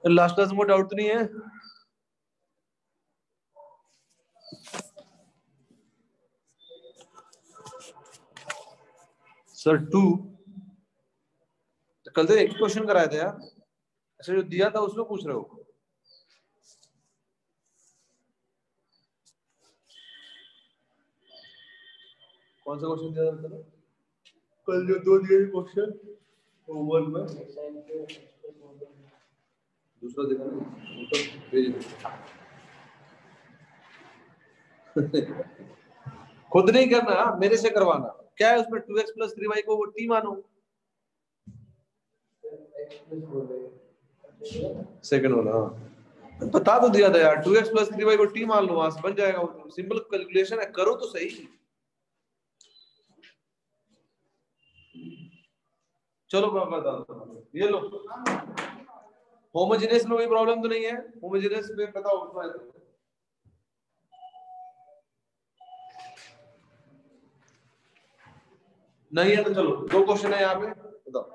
Last class में doubt तो नहीं है? सर 2 तो कल तो एक क्वेश्चन कराया था यार। अच्छा जो दिया था उसमें पूछ रहे हो? कौन सा क्वेश्चन दिया था कल? जो 2 दिए थे क्वेश्चन वो 1 में दूसरा देखा ना तो भेज खुद नहीं करना, मेरे से करवाना। क्या है उसमें 2x + 3y को वो t मानो। सेकंड वाला बता तो दिया था यार, 2x + 3y को t मान लो, वहां से बन जाएगा। वो सिंपल कैलकुलेशन है, करो तो सही। चलो मैं बताता हूं, ये लो। होमोजेनियस में कोई प्रॉब्लम तो नहीं है? होमोजेनियस में बताओ उसमें नहीं है तो चलो 2 क्वेश्चन है यहाँ पे, बताओ।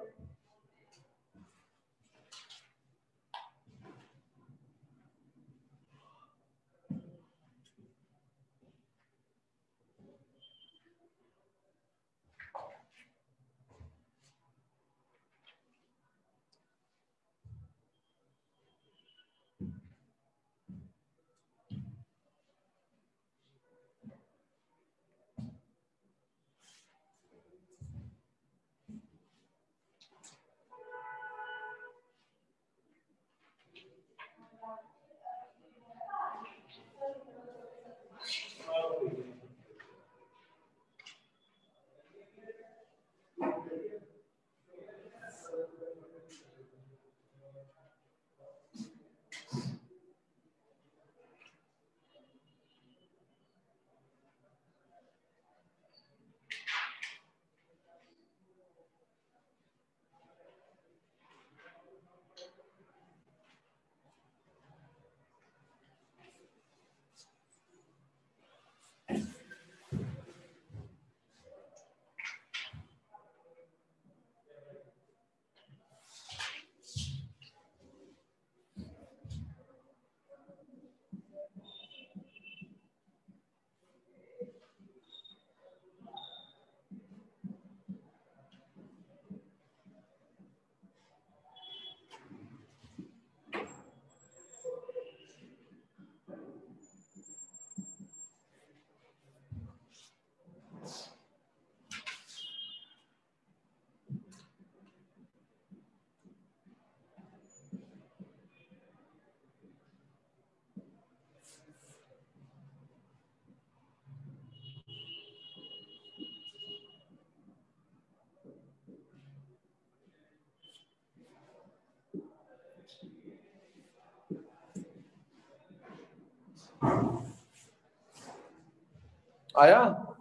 आया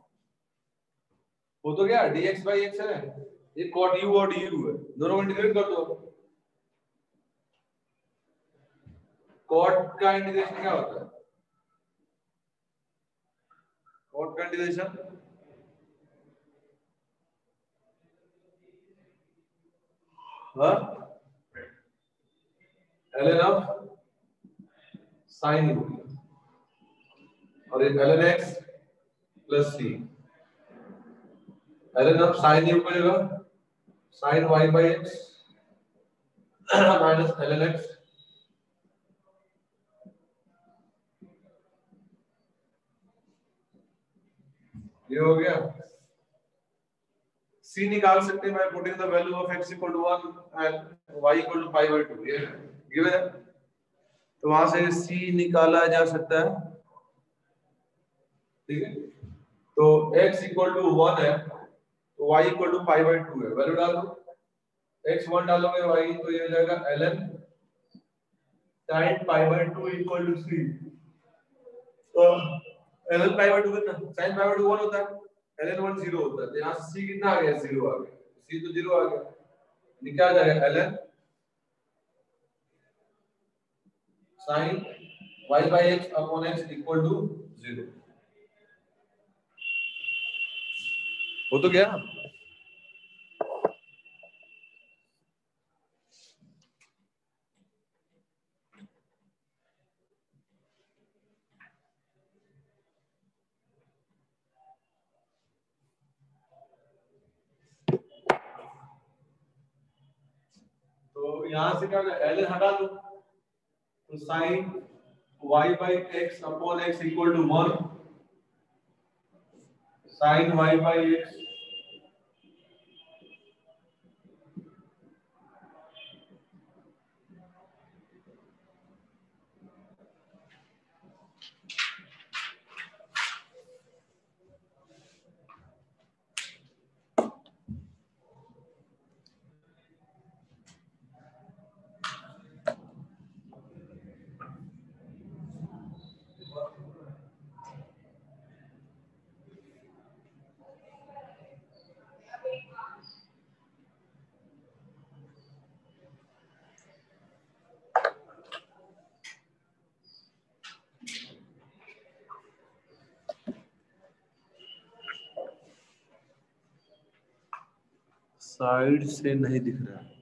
वो तो क्या dx/x है, ये cot u और du है, दोनों को इंटीग्रेट कर दो। cot का इंटीग्रेशन क्या होता है? cot का integration ln of sin u और ये ln x + c। ln of sin u को जगह sin y/x minus ln x। ये हो गया। c निकाल सकते हैं by putting the value of x = 1 and y = π/2। ये गिवन है, तो वहां से c निकाला जा सकता है। ठीक है, तो x = 1 है तो y = π/2 है। वैल्यू डालो, x 1 डालोगे y तो ये हो जाएगा ln sin π/2 = c। तो ln π/2 कितना, sin π/2 1 होता है, ln 1 0 होता है, तो यहाँ से c कितना आ गया, 0 आ गया। c तो 0 आ गया, निकाल जाएगा ln sin y/x / x = 0। हो तो गया। यहां से क्या होगा, ln हटा दो, तो sine y by x upon x equal to 1, sine y by x side से नहीं दिख रहा है।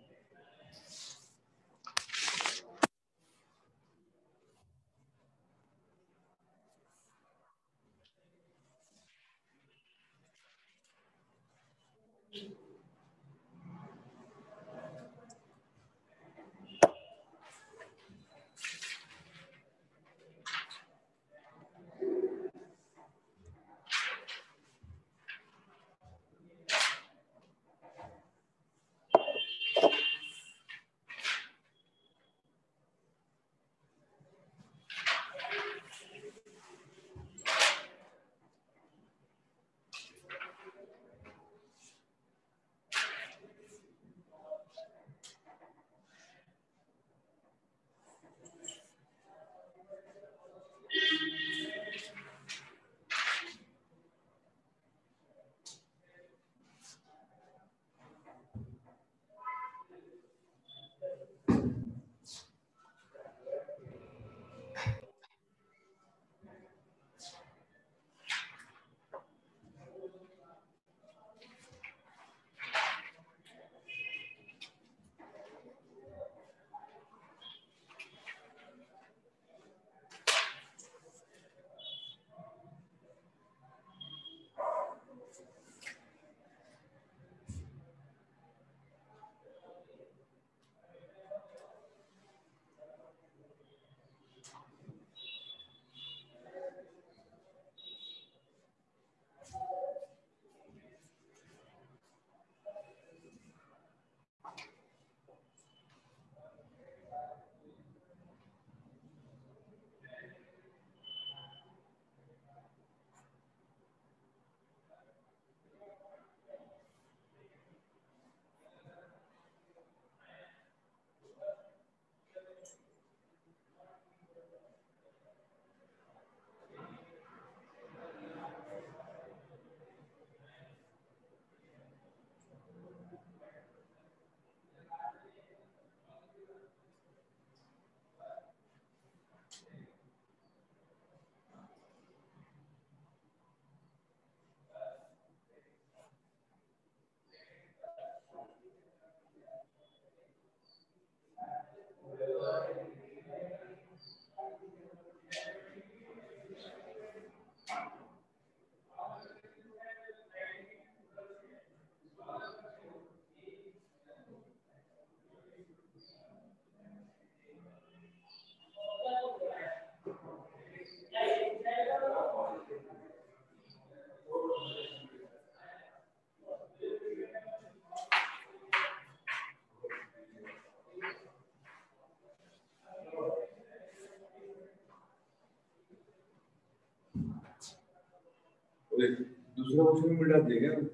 दूसरा क्वेश्चन में मिटा दिया क्या?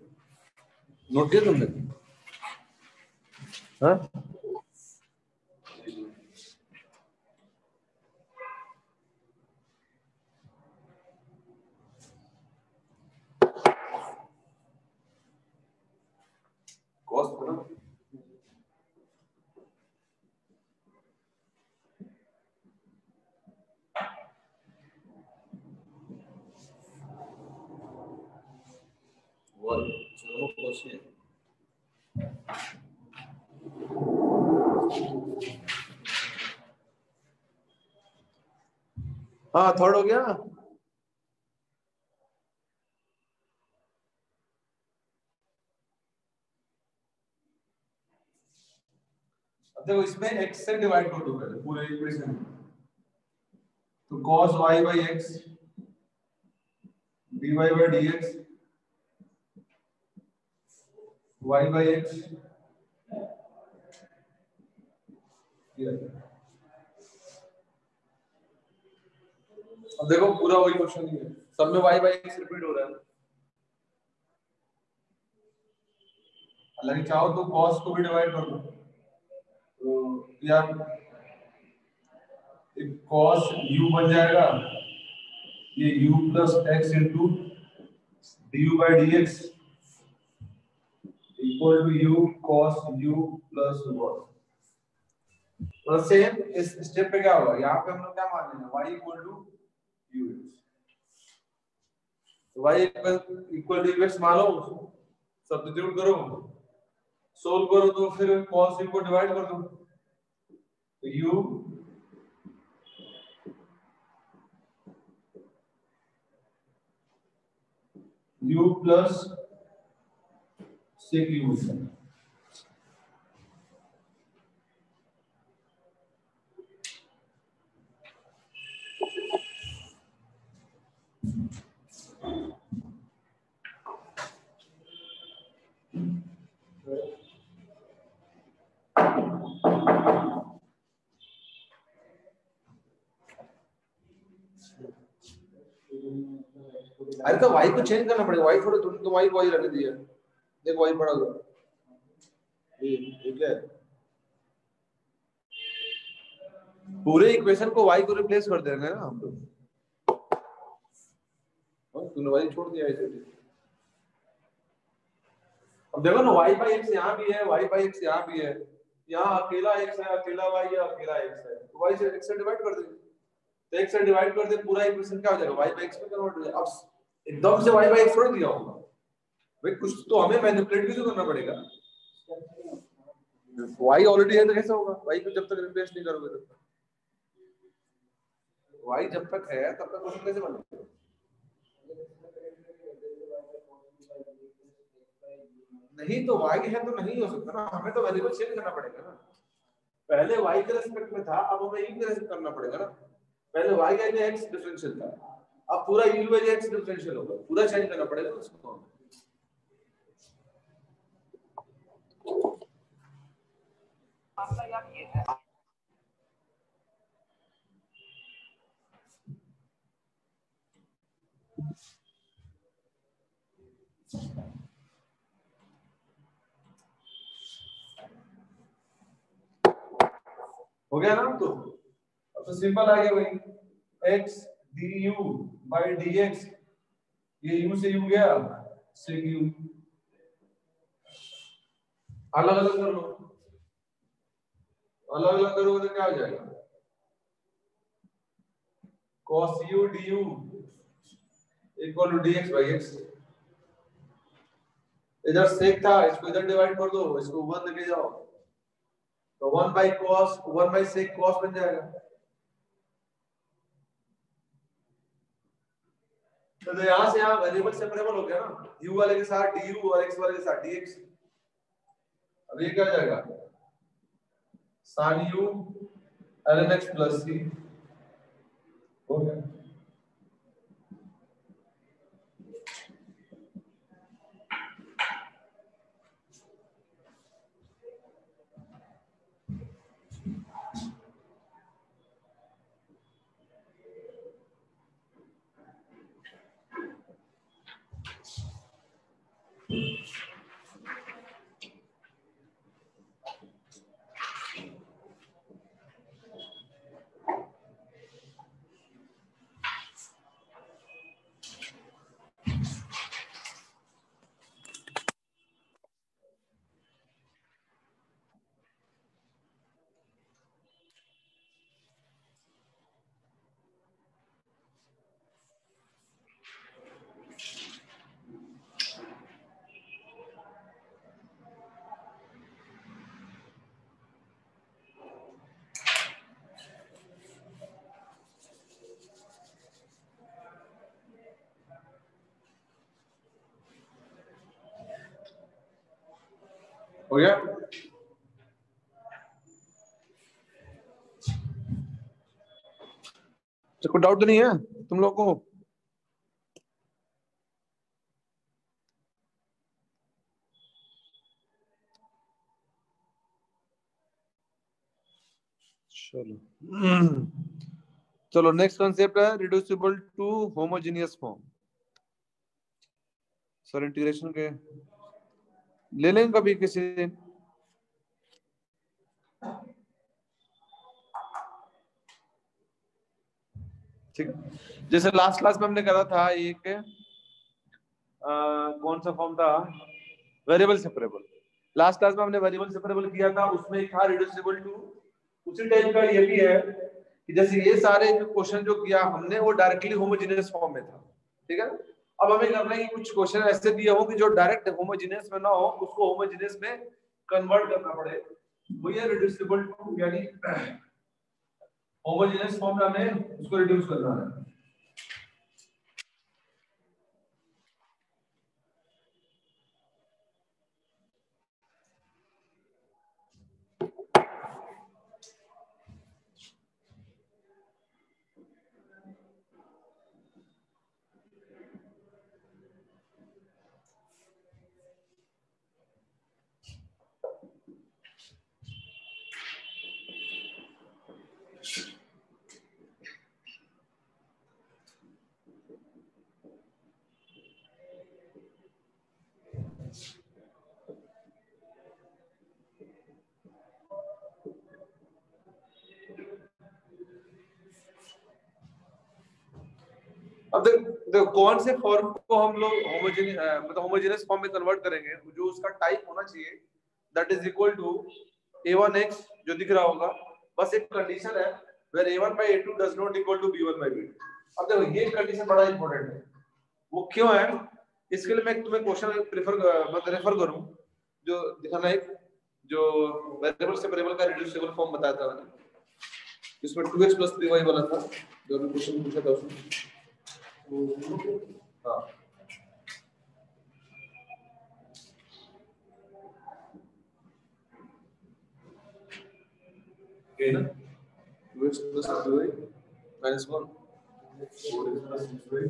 नोट किया तुमने? हाँ? कॉस्ट ना वो चलो क्वेश्चन हाँ थर्ड हो गया। देखो इसमें x से डिवाइड कर दो पहले पूरे इक्वेशन, तो cos y by x dy by dx y by x अब देखो पूरा वही क्वेश्चन ही है, सब में y by x रिपीट हो रहा है। हालांकि चाहो तो cos को भी डिवाइड कर दो, तो यार एक cos u बन जाएगा, ये u plus x into du by dx equal to u cos u plus 1। और सेम इस स्टेप पे क्या होगा, यहाँ पे हम लोग क्या मान लेंगे y equal to u, y equal to x मान लो, सब्स्टिट्यूट करो, सोल्व करो, तो फिर cos u को डिवाइड कर दो, तो u प्लस sec u अरे तो y को चेंज करना पड़ेगा, y थोड़ा तुम y को y रहने दिया, देखो y पड़ा हुआ ठीक है, पूरे इक्वेशन को y को रिप्लेस कर देंगे ना हम लोग, तूने y छोड़ दिया ऐसे। अब देखो ना y by x यहाँ भी है, y by x यहाँ भी है, यहाँ अकेला x है, अकेला y है, अकेला x है, तो y से x से डिवाइड कर देंगे, तो x से डिवाइड कर दे, पूरा इक्वेशन क्या हो जाएगा y by x में कन्वर्ट हो जाएगा। अब एकदम से y by x छोड़ दिया होगा भाई, कुछ तो हमें मैनिपुलेट भी तो करना पड़ेगा, y ऑलरेडी है तो कैसे होगा, y को जब तक रिप्लेस नहीं करोगे तब तक, y जब तक है तब तक क्वेश्चन कैसे बनेगा। नहीं तो y है तो नहीं हो सकता ना, हमें तो वेरिएबल चेंज करना पड़ेगा ना, पहले y के रेस्पेक्ट में था, अब हमें u के रेस्पेक्ट करना पड़ेगा ना, पहले y का x डिफरेंशियल था, अब पूरा u बाय x डिफरेंशियल होगा, पूरा चेंज करना पड़ेगा उसको। हो गया ना, तो अब तो सिंपल आ गया भाई, x du by dx, ये u से u गया, sec u अलग अलग कर लो, अलग अलग करोगे तो क्या हो जाएगा, cos u du equal to dx by x, इधर sec था, इसको इधर डिवाइड कर दो, इसको 1 लेके जाओ, तो 1 by cos 1 by sec cos बन जाएगा, तो यहां से यहां वेरिएबल सेपरेबल हो गया ना, u वाले के साथ du और x वाले के साथ dx, अब ये क्या हो जाएगा, sin u ln x plus c हो गया। हो गया। तो कोई डाउट तो नहीं है तुम लोग को? चलो चलो नेक्स्ट कॉन्सेप्ट है reducible to homogeneous form. Sir integration के ले लेंगे कभी किसी दिन। ठीक, जैसे लास्ट क्लास में हमने करा था एक कौन सा फॉर्म था, वेरिएबल सेपरेबल। लास्ट क्लास में हमने वेरिएबल सेपरेबल किया था, उसमें एक था रिड्यूसिबल टू। उसी टाइप का ये भी है कि जैसे ये सारे जो क्वेश्चन जो किया हमने वो डायरेक्टली होमोजेनियस फॉर्म में था, ठीक है। अब हमें करना है कि कुछ क्वेश्चन ऐसे दिए हो कि जो डायरेक्ट होमोजेनियस में ना हो, उसको होमोजेनियस में कन्वर्ट करना पड़े, वो ये रिड्यूसिबल टू यानी होमोजेनियस फॉर्म में हमें उसको रिड्यूस करना है। अब देखो कौन से फॉर्म को हम लोग होमोजेनियस फॉर्म में कन्वर्ट करेंगे, जो उसका टाइप होना चाहिए that is equal to a1x जो दिख रहा होगा। बस एक कंडीशन है where a1 by a2 does not equal to b1 by b2। अब देखो ये कंडीशन बड़ा इंपॉर्टेंट है। वो क्यों है, इसके लिए मैं तुम्हें क्वेश्चन रेफर करूं जो दिखाना है, जो वेरिएबल सेपरेबल का रिड्यूसिबल फॉर्म बताया था मैंने, इसमें 2x + 3y वाला था जो अभी क्वेश्चन पूछा था उसमें। हाँ okay ना, 2x + 3y - 1 4x + 6y।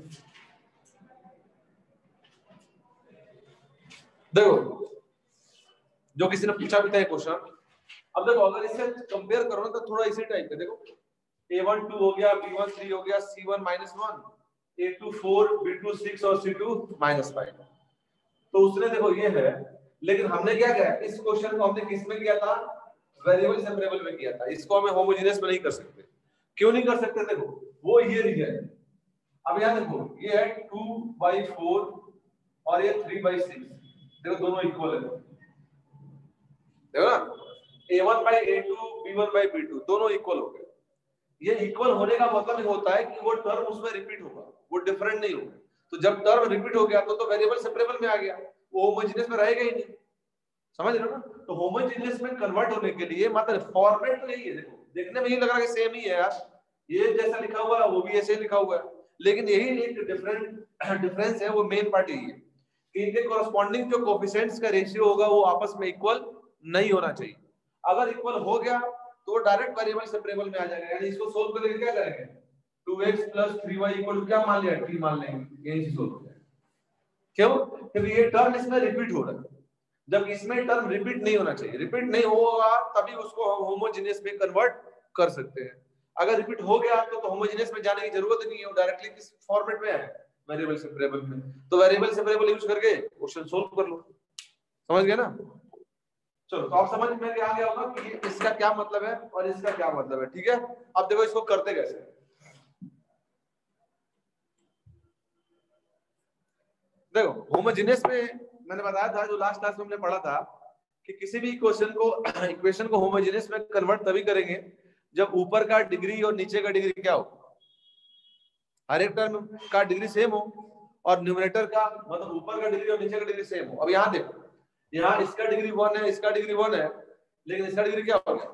देखो जो किसी ने पूछा भी था क्वेश्चन, अब देखो अगर इसे कंपेयर करो ना तो थोड़ा इसी टाइप का देखो, a1 2 हो गया, b1 3 हो गया, c1 -1, a2 4, b2 6 और c2 -5। तो उसने देखो ये है, लेकिन हमने क्या किया, इस क्वेश्चन को हमने किस में किया था, वेरिएबल सेपरेबल में किया था। इसको हमें होमोजेनियस में नहीं कर सकते। क्यों नहीं कर सकते, देखो वो ये रीजन है। अब यहां देखो ये है 2/4 और ये 3/6, देखो दोनों इक्वल है, देखो ना, a1/a2 b1/b2 दोनों इक्वल हो गए। ये इक्वल होने का मतलब ये होता है कि वो टर्म उसमें रिपीट होगा, वो डिफरेंट नहीं होगा। तो जब टर्म रिपीट हो गया तो वेरिएबल सेपरेबल में आ गया, वो होमोजेनियस में रहेगा ही नहीं। समझ रहे हो ना? तो होमोजेनियस में कन्वर्ट होने के लिए मतलब फॉर्मेट तो यही है, देखो देखने में ही लग रहा है कि सेम ही है यार, ये जैसा लिखा हुआ है वो भी ऐसे ही लिखा हुआ है, लेकिन यही एक डिफरेंस है, वो मेन पार्ट यही है कि इनके कॉरस्पॉन्डिंग जो कोएफिशिएंट्स का रेशियो होगा वो आपस में इक्वल नहीं होना चाहिए। अगर इक्वल हो गया तो डायरेक्ट वेरिएबल सेपरेबल में आ जाएगा। यानी इसको सोल्व करके क्या करेंगे, 2x + 3y = क्या मान लिया, t मान लेंगे, यही से सोल्व हो जाएगा। क्यों, क्योंकि ये टर्म इसमें रिपीट हो रहा है, जब इसमें टर्म रिपीट नहीं होना चाहिए, रिपीट नहीं होगा तभी उसको हम होमोजेनियस में कन्वर्ट कर सकते हैं। अगर रिपीट हो गया तो होमोजेनियस में जाने की जरूरत नहीं है, वो डायरेक्टली किस फॉर्मेट में है, वेरिएबल सेपरेबल में। तो वेरिएबल सेपरेबल यूज करके क्वेश्चन सोल्व कर लो। समझ गए ना? चलो तो आप समझ में आ गया होगा कि इसका क्या मतलब है और इसका क्या मतलब है, ठीक है। अब देखो इसको करते कैसे। देखो होमोजेनियस में मैंने बताया था, जो लास्ट क्लास में हमने पढ़ा था कि किसी भी इक्वेशन को होमोजेनियस में कन्वर्ट तभी करेंगे जब ऊपर का डिग्री और नीचे का डिग्री क्या हो, हर एक टर्म का डिग्री सेम हो, और न्यूमरेटर का मतलब ऊपर का डिग्री और नीचे का डिग्री सेम हो। अब यहाँ देखो, यहाँ इसका डिग्री 1 है, इसका डिग्री 1 है, लेकिन इसका डिग्री क्या हो गया,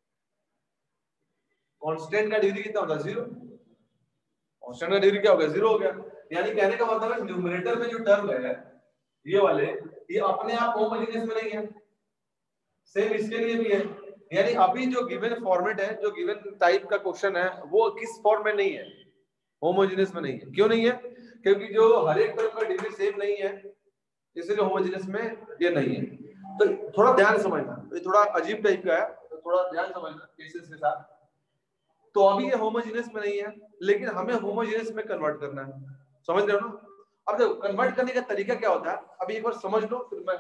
कांस्टेंट का डिग्री कितना होता है, 0। कांस्टेंट का डिग्री क्या हो गया, 0 हो गया। यानी कहने का मतलब है न्यूमरेटर में जो टर्म है ये वाले, ये अपने आप होमोजेनियस में नहीं है, सेम इसके लिए भी है। यानी अभी जो गिवन फॉर्मेट है, जो गिवन टाइप का क्वेश्चन है, वो किस फॉर्म में नहीं है, होमोजेनियस में नहीं है। क्यों नहीं है? क्योंकि जो हर एक टर्म का डिग्री सेम नहीं है, इसलिए होमोजेनियस में ये नहीं है। तो थोड़ा ध्यान समझना, ये थोड़ा अजीब टाइप का है, तो थोड़ा ध्यान समझना केसेस के साथ। तो अभी ये होमोजेनियस में नहीं है, लेकिन हमें होमोजेनियस में कन्वर्ट करना है। समझ रहे हो ना? अब देखो कन्वर्ट करने का तरीका क्या होता है, अभी एक बार समझ लो फिर मैं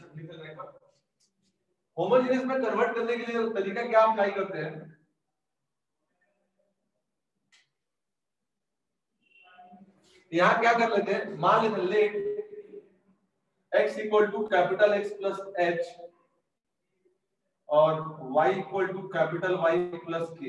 होमोजेनियस में कन्वर्ट करने के लिए तरीका क्या अप्लाई करते हैं। यहाँ क्या कर लेते हैं, मान लेते हैं let x equal to capital X plus h और y equal to capital Y plus k।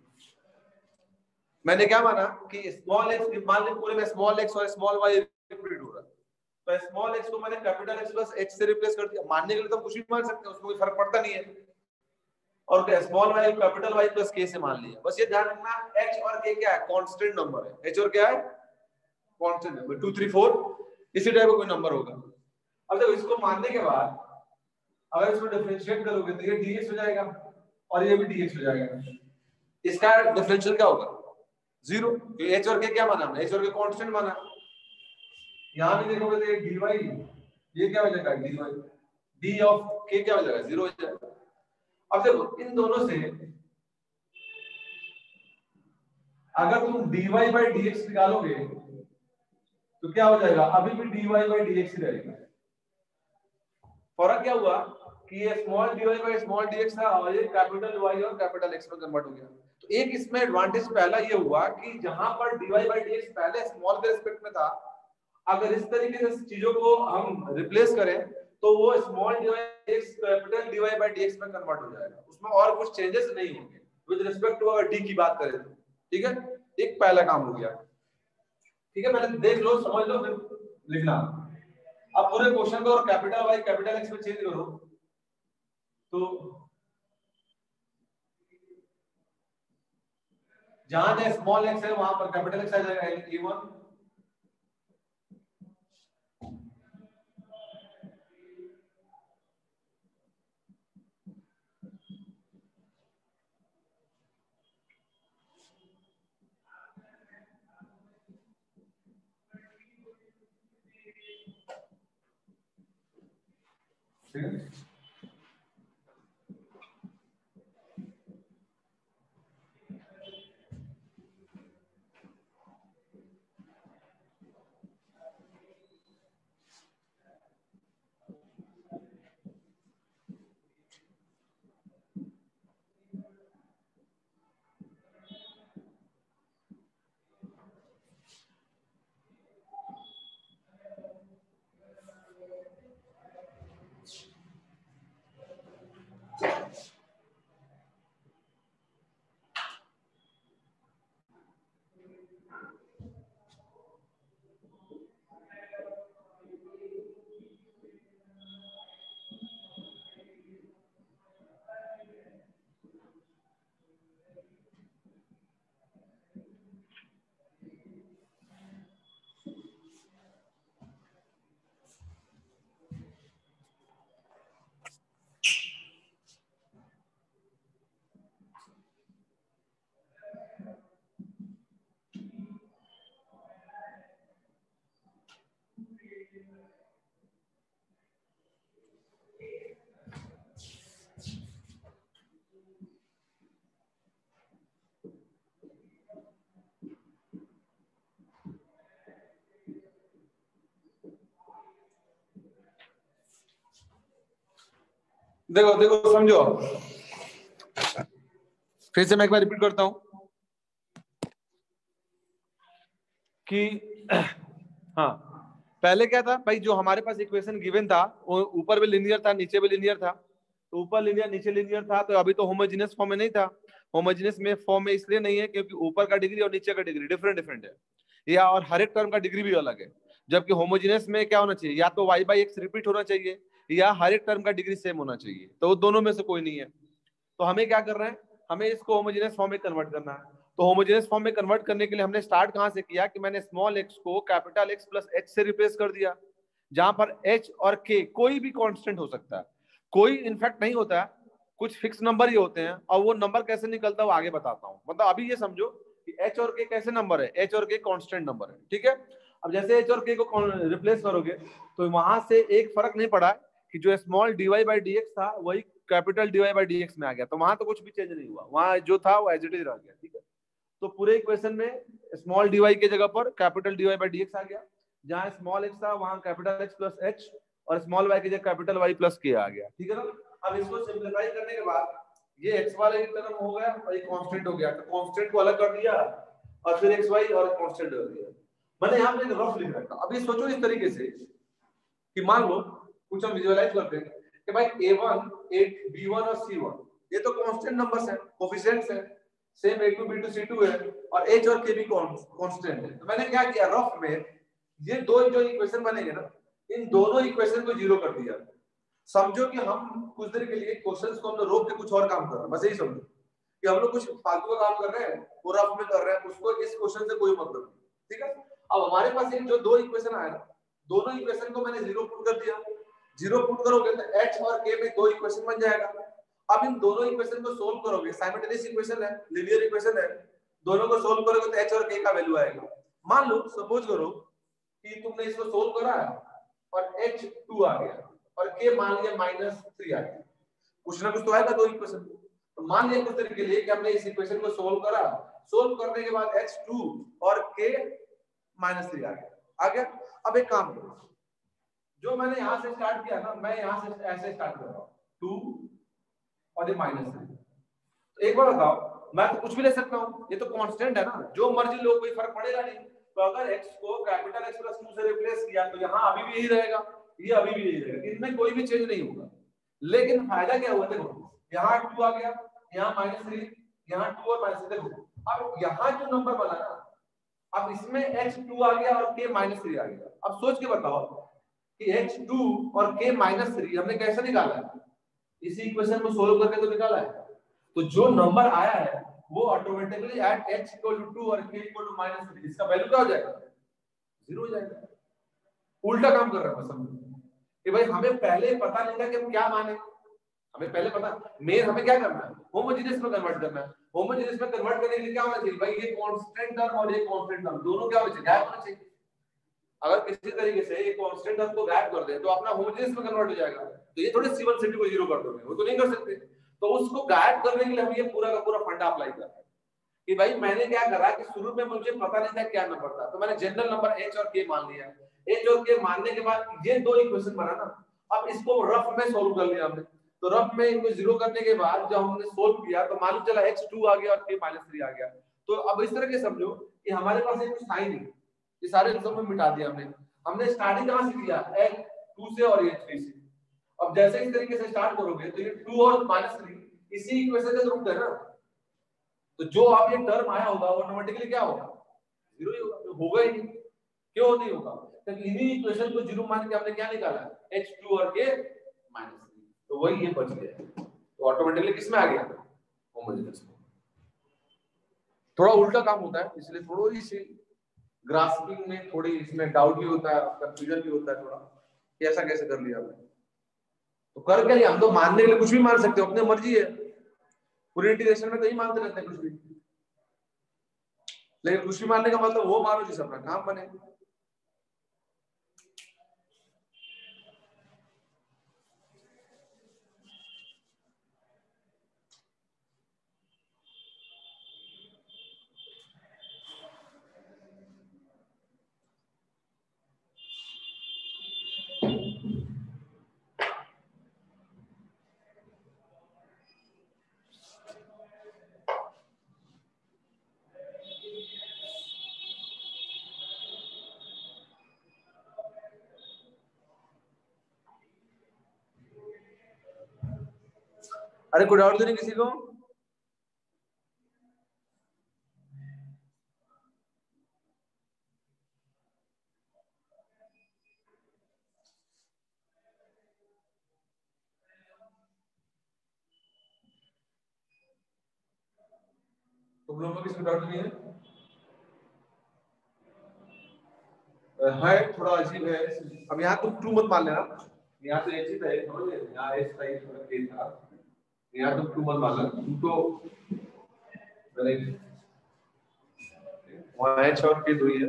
मैंने क्या माना कि स्मॉल x, मान लीजिए पूरे में स्मॉल x और स्मॉल y रिपीट हो रहा है, तो स्मॉल x को मैंने कैपिटल X प्लस h से रिप्लेस कर दिया। मानने के लिए तो कुछ भी मान सकते हैं, उसमें कोई फर्क पड़ता नहीं है। और small y capital Y plus k से मान लिया। बस ये ध्यान रखना h और k क्या है, कांस्टेंट नंबर है। h और क्या है, कांस्टेंट नंबर। 2 3 4 इसी टाइप का कोई नंबर होगा। अब देखो इसको मानने के बाद अगर इसको डिफरेंशिएट करोगे तो ये dx हो जाएगा और ये भी dx हो जाएगा। इसका डिफरेंशियल क्या होगा, 0। h और k क्या माना हमने, h और k कांस्टेंट माना। यहां भी देखोगे तो ये dy ये क्या हो जाएगा, dy d ऑफ k क्या हो जाएगा, 0 हो जाएगा। अब देखो इन दोनों से अगर तुम dy by dx निकालोगे तो क्या हो जाएगा, अभी भी dy by dx ही रहेगा। फर्क क्या हुआ कि ये small dy by small dx था और ये कैपिटल Y और कैपिटल X में कन्वर्ट हो गया। तो एक इसमें एडवांटेज पहला ये हुआ कि जहां पर dy by dx पहले स्मॉल के रिस्पेक्ट में था, अगर इस तरीके से चीजों को हम रिप्लेस करें तो वो small dy by dx capital dy by dx में कन्वर्ट हो जाएगा, उसमें और कुछ चेंजेस नहीं होंगे विद रिस्पेक्ट टू अगर d की बात करें तो। ठीक है, एक पहला काम हो गया। ठीक है, पहले देख लो समझ लो फिर लिखना। अब पूरे क्वेश्चन को और कैपिटल Y कैपिटल X में चेंज करो तो जहां स्मॉल x है वहां पर कैपिटल X आ जाएगा, A1। ठीक है, देखो देखो समझो, फिर से मैं एक बार रिपीट करता हूं कि हाँ पहले क्या था भाई, जो हमारे पास इक्वेशन गिवन था वो ऊपर भी लिनियर था नीचे भी लिनियर था। तो ऊपर लिनियर नीचे लिनियर था, तो अभी तो होमोजेनियस फॉर्म में नहीं था। होमोजेनियस में फॉर्म में इसलिए नहीं है क्योंकि ऊपर का डिग्री और नीचे का डिग्री डिफरेंट डिफरेंट है, या और हर एक टर्म का डिग्री भी अलग है। जबकि होमोजेनियस में क्या होना चाहिए, या तो y बाई एक्स रिपीट होना चाहिए या हर एक टर्म का डिग्री सेम होना चाहिए, तो वो दोनों में से कोई नहीं है। तो हमें क्या कर रहे हैं, हमें इसको होमोजेनियस फॉर्म में कन्वर्ट करना है। तो होमोजेनियस फॉर्म में कन्वर्ट करने के लिए हमने स्टार्ट कहां से किया कि मैंने स्मॉल x को कैपिटल X प्लस h से रिप्लेस कर दिया, जहां पर h और k कोई भी कांस्टेंट हो सकता है, कोई इनफैक्ट नहीं होता है, कुछ फिक्स नंबर ही होते हैं। और वो नंबर कैसे निकलता है वो आगे बताता हूं। मतलब अभी ये समझो कि एच और के कैसे नंबर है, एच और के कांस्टेंट नंबर है, ठीक है। अब जैसे एच और के को रिप्लेस करोगे तो वहां से एक फर्क नहीं पड़ा कि जो स्मॉल dy बाई dx था वही कैपिटल dy बाई dx में आ गया, तो वहां तो कुछ भी चेंज नहीं हुआ, वहां जो था वो एज इट इज रह गया, ठीक है। तो पूरे इक्वेशन में स्मॉल dy के जगह पर कैपिटल dy बाई dx आ गया, जहां स्मॉल x था वहां कैपिटल x प्लस h और स्मॉल y की जगह कैपिटल y प्लस k आ गया, ठीक है ना। अब इसको सिंपलीफाई करने के बाद ये x वाला एक टर्म हो गया और ये कांस्टेंट हो गया, तो कांस्टेंट को अलग कर दिया और फिर xy और कांस्टेंट कर दिया। मैंने यहां पे एक रफ लिख रखा। अभी सोचो इस तरीके से कि मान लो कुछ हम विजुअलाइज करते हैं कि भाई a1 b1 और c1 ये तो कांस्टेंट नंबर्स हैं, कोएफिशिएंट्स हैं, सेम a2 b2 c2 है और h और k भी कांस्टेंट है। तो मैंने क्या किया, रफ में ये दो जो इक्वेशन बनेंगे ना, इन दोनों इक्वेशन को जीरो कर दिया। समझो कि हम कुछ देर के लिए क्वेश्चंस को हम लोग रोक के कुछ और काम कर रहे हैं, बस यही समझो कि हम लोग कुछ फालतू का काम कर रहे हैं, वो रफ में कर रहे हैं, उसको इस क्वेश्चन से कोई मतलब नहीं, ठीक है। अब हमारे पास एक जो दो इक्वेशन आया ना, दोनों इक्वेशन को मैंने जीरो पुट कर दिया। जीरो पुट करोगे तो h और k में दो इक्वेशन बन जाएगा। अब इन दोनों इक्वेशन को सोल्व करोगे, साइमल्टेनियस इक्वेशन है, लीनियर इक्वेशन है, दोनों को सोल्व करोगे तो h और k का वैल्यू आएगा। मान लो सपोज करो कि तुमने इसको सोल्व करा और h 2 आ गया और k मान लिया -3 आ गया, कुछ ना कुछ तो आएगा दो इक्वेशन। तो मान लिया कुछ देर के लिए कि हमने इस इक्वेशन को सोल्व करा, सोल्व करने के बाद h2 और k -3 आ गया। अब एक काम करो, जो मैंने यहां से स्टार्ट किया ना, मैं यहां से ऐसे स्टार्ट कर रहा हूं 2 और ये -3। तो एक बार बताओ, मैं तो कुछ भी ले सकता हूं, ये तो कांस्टेंट है ना, जो मर्जी लो कोई फर्क पड़ेगा नहीं। तो अगर x को कैपिटल X प्लस 2 से रिप्लेस किया तो यहां अभी भी यही रहेगा, ये अभी भी यही रहेगा, इनमें कोई भी चेंज नहीं होगा। लेकिन फायदा क्या हुआ, देखो यहां 2 आ गया, यहां -3, यहां 2 और -3। देखो अब यहां जो नंबर बना ना, अब इसमें h2 आ गया और k -3 आ गया। अब सोच के बताओ कि h2 और k -3 हमने कैसे निकाला है, इसी इक्वेशन को सोल्व करके तो निकाला है। तो जो नंबर आया है वो ऑटोमेटिकली एट h = 2 और k = -3 इसका वैल्यू क्या हो जाएगा, 0 हो जाएगा। उल्टा काम कर रहा है समझो कि भाई हमें पहले पता नहीं था कि हम क्या माने, हमें पहले पता मेन हमें क्या करना है, होमोजेनियस में कन्वर्ट करना है। होमोजेनियस में कन्वर्ट करने के लिए क्या होना चाहिए भाई, ये कांस्टेंट टर्म और ये कांस्टेंट टर्म दोनों क्या होना चाहिए, गायब होना चाहिए। अगर किसी तरीके से ये कांस्टेंट टर्म को गायब कर दे तो अपना होमोजेनियस में कन्वर्ट हो जाएगा। तो ये थोड़े C1 C2 को जीरो कर दोगे, वो तो नहीं कर सकते। तो उसको गायब करने के लिए हम ये पूरा का पूरा फंडा अप्लाई कर रहे हैं कि भाई मैंने क्या करा कि शुरू में मुझे पता नहीं था क्या नंबर था, तो मैंने जनरल नंबर h और k मान लिया। h और k मानने के बाद ये दो इक्वेशन बना ना, अब इसको रफ में सोल्व कर लिया हमने। तो रफ में इनको जीरो करने के बाद जब हमने सोल्व किया तो मालूम चला h2 आ गया और k -3 आ गया। तो अब इस तरह के समझो कि हमारे पास ये कुछ था ही नहीं, ये सारे सब में मिटा दिया हमने। हमने स्टार्टिंग कहां से किया, h2 से और h3 से। अब जैसे इस तरीके से स्टार्ट करोगे तो ये 2 और -3 इसी इक्वेशन के रूट है ना, तो जो आप ये टर्म आया होगा वो ऑटोमेटिकली क्या होगा, जीरो ही होगा। होगा ही नहीं, क्यों नहीं होगा, क्योंकि इन्हीं इक्वेशन को जीरो मान के हमने क्या निकाला, h2 और k -3, तो वही ये बच गया। तो ऑटोमेटिकली किस में आ गया, होमोजेनियस में। थोड़ा उल्टा काम होता है, इसलिए थोड़ी सी ग्रास्पिंग में थोड़ी इसमें डाउट भी होता है, कंफ्यूजन भी होता है थोड़ा कि ऐसा कैसे कर लिया हमने। तो कर के लिए हम तो मानने के लिए कुछ भी मान सकते हो, अपनी मर्जी है। पूरी इंटीग्रेशन में तो ही मानते रहते हैं कुछ भी, लेकिन कुछ भी मानने का मतलब वो मानो जिस अपना काम बने। अरे कोई डाउट तो नहीं किसी को? तुम लोगों को किसी को डाउट नहीं है? थोड़ा अजीब है। अब यहाँ तुम 2 मत मान लेना, यहाँ तो h था, यहाँ h था, k था, यहाँ तुम 2 मत मान लेना। तुम तो वहाँ h और k 2 ही है।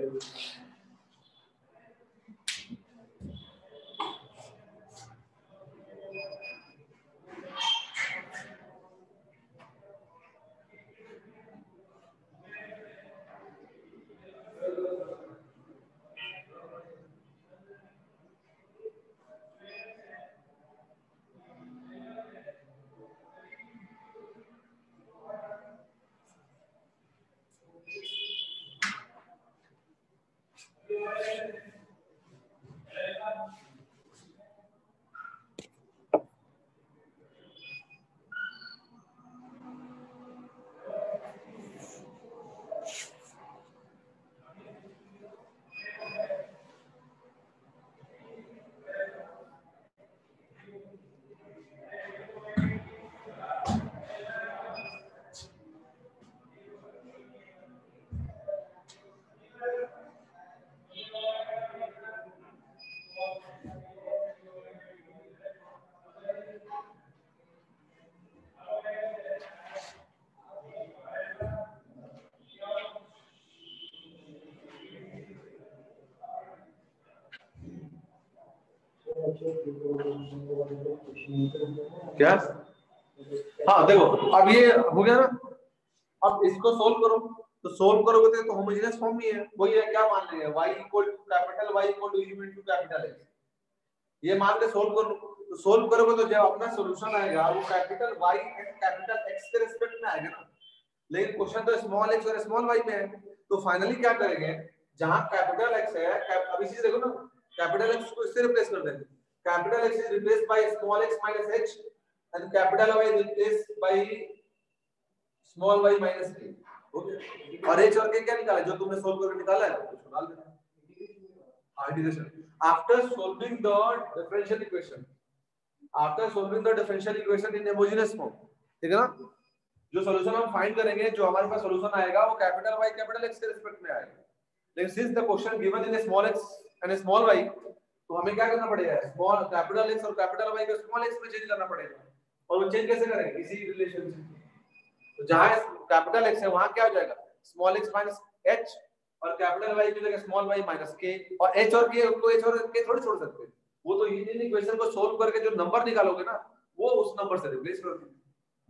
क्या? हाँ देखो, अब ये हो गया ना। अब इसको सोल्व करो, तो सोल्व करोगे तो होमोजेनियस फॉर्म ही है, वही है। क्या मान लेंगे? y equal to capital Y equal to u into capital X, ये मान के सोल्व करो। तो सोल्व करोगे तो जब अपना सॉल्यूशन आएगा वो capital Y and capital X के रिस्पेक्ट में आएगा ना। लेकिन क्वेश्चन तो स्मॉल x और स्मॉल y में है, तो फाइनली क्या करेंगे? जहां कैपिटल X है, अब इसी देखो ना, कैपिटल X को इससे रिप्लेस कर देंगे। Capital X is replaced by small x minus h and capital Y is replaced by small y minus k। Okay, और h और k क्या निकाला? जो तुमने सोल्व करके निकाला है उसको डाल देना। After solving the differential equation, after solving the differential equation in homogeneous form, ठीक है ना? जो सॉल्यूशन हम फाइंड करेंगे, जो हमारे पास सॉल्यूशन आएगा वो कैपिटल Y कैपिटल X के रिस्पेक्ट में आएगा। लेकिन since the question given in small x and small y, तो हमें क्या करना पड़ेगा? स्मॉल कैपिटल X और कैपिटल Y को स्मॉल x में चेंज करना पड़ेगा। और वो चेंज कैसे करेंगे? इसी रिलेशन से। तो जहां कैपिटल X है वहां क्या हो जाएगा? स्मॉल x माइनस h, और कैपिटल Y की जगह स्मॉल y माइनस k, और h और k को h और k थोड़ी छोड़ सकते हैं। वो तो इन इक्वेशन को सोल्व करके जो नंबर निकालोगे ना, वो उस नंबर से रिप्लेस कर दो।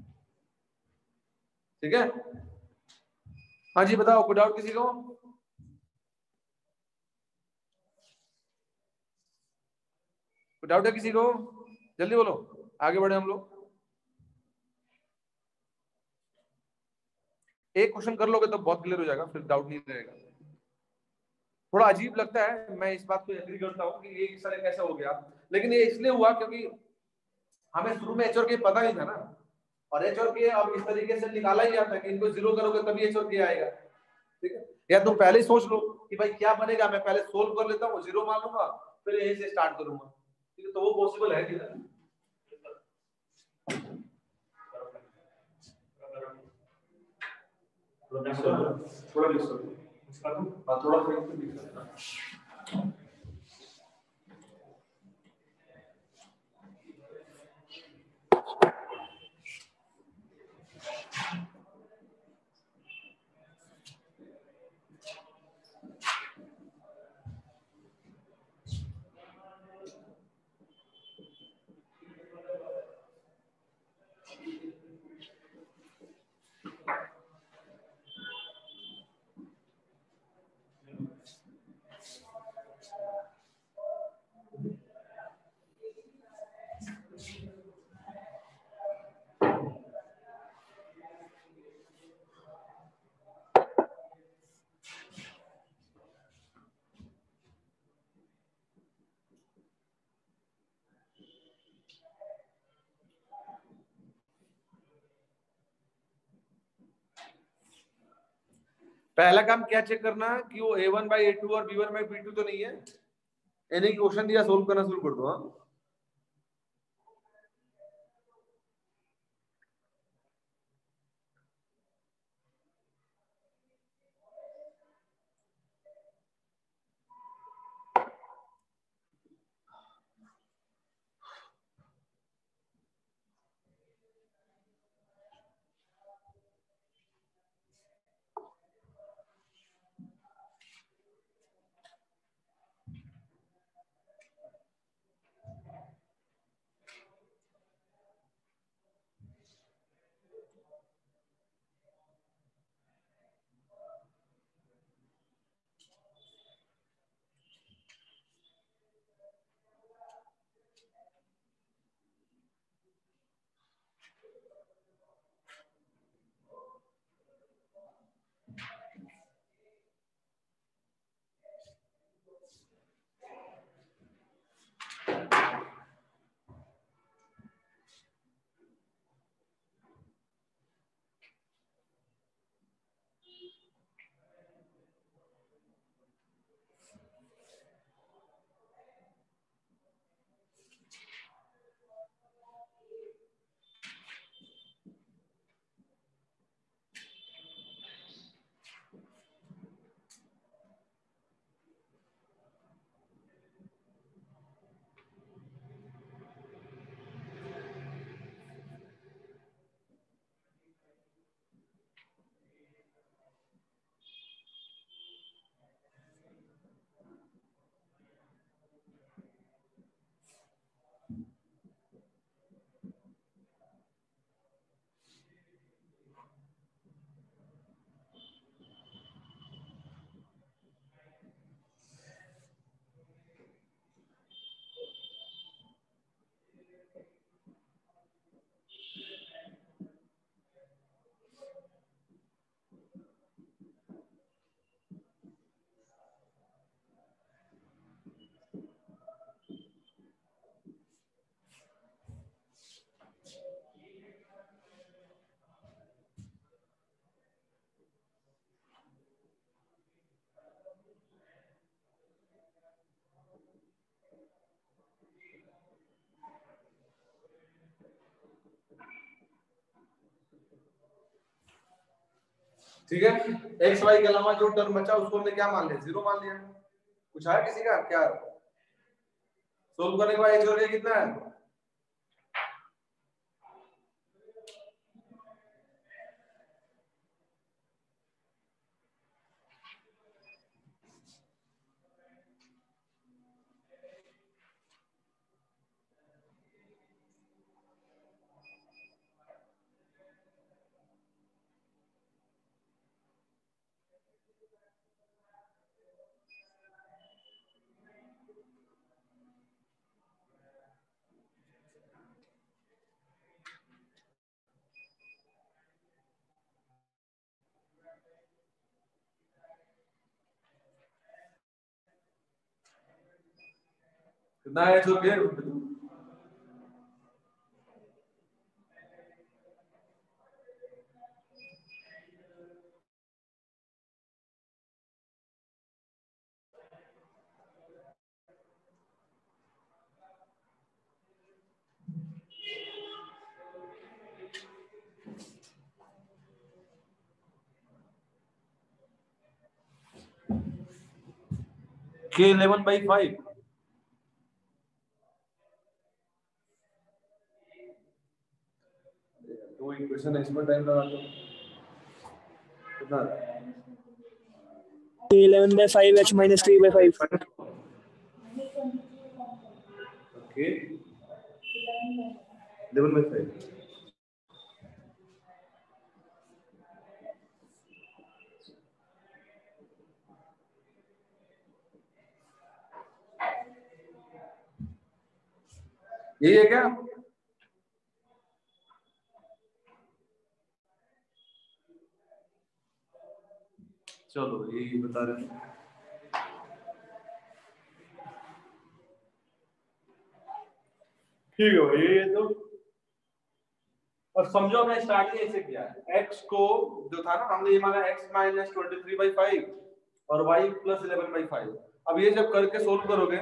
ठीक है? हाँ जी बताओ, कोई डाउट किसी को? कोई डाउट है किसी को? जल्दी बोलो, आगे बढ़े हम लोग। एक क्वेश्चन कर लोगे तो बहुत क्लियर हो जाएगा, फिर डाउट नहीं रहेगा। थोड़ा अजीब लगता है, मैं इस बात को एग्री करता हूँ कि ये सारे कैसे हो गया, लेकिन ये इसलिए हुआ क्योंकि हमें शुरू में एच और के पता नहीं था ना, और एच और के अब इस तरीके से निकाला ही जाता है कि इनको जीरो करोगे तभी एच और के आएगा। ठीक है? या तुम पहले ही सोच लो कि भाई क्या बनेगा, मैं पहले सोल्व कर लेता हूँ, जीरो मान लूंगा, फिर यहीं से स्टार्ट करूंगा। ठीक है? तो वो पॉसिबल है कि थोड़ा पहला काम क्या चेक करना कि वो a1 by a2 और b1 by b2 तो नहीं है। यानी कि क्वेश्चन दिया, सोल्व करना शुरू कर दो। हाँ, ठीक है, एक्स वाई के अलावा जो टर्म बचा उसको हमने क्या मान लिया, जीरो मान लिया। कुछ है किसी का क्या? सोल्व करने के बाद एक्स और ये कितना है? कितना है एक्स और ये? के 11/5। तो इक्वेशन है, इसमें टाइम लगा दो। कितना? k11/5 h minus 3/5। ओके, 11/5। यही है क्या? चलो यही बता रहे हैं। ठीक है भाई, ये तो और समझो मैं स्टार्टिंग ऐसे किया है। x को जो था ना हमने ये माना x माइनस 23/5 और y प्लस 11/5। अब ये जब करके सोल्व करोगे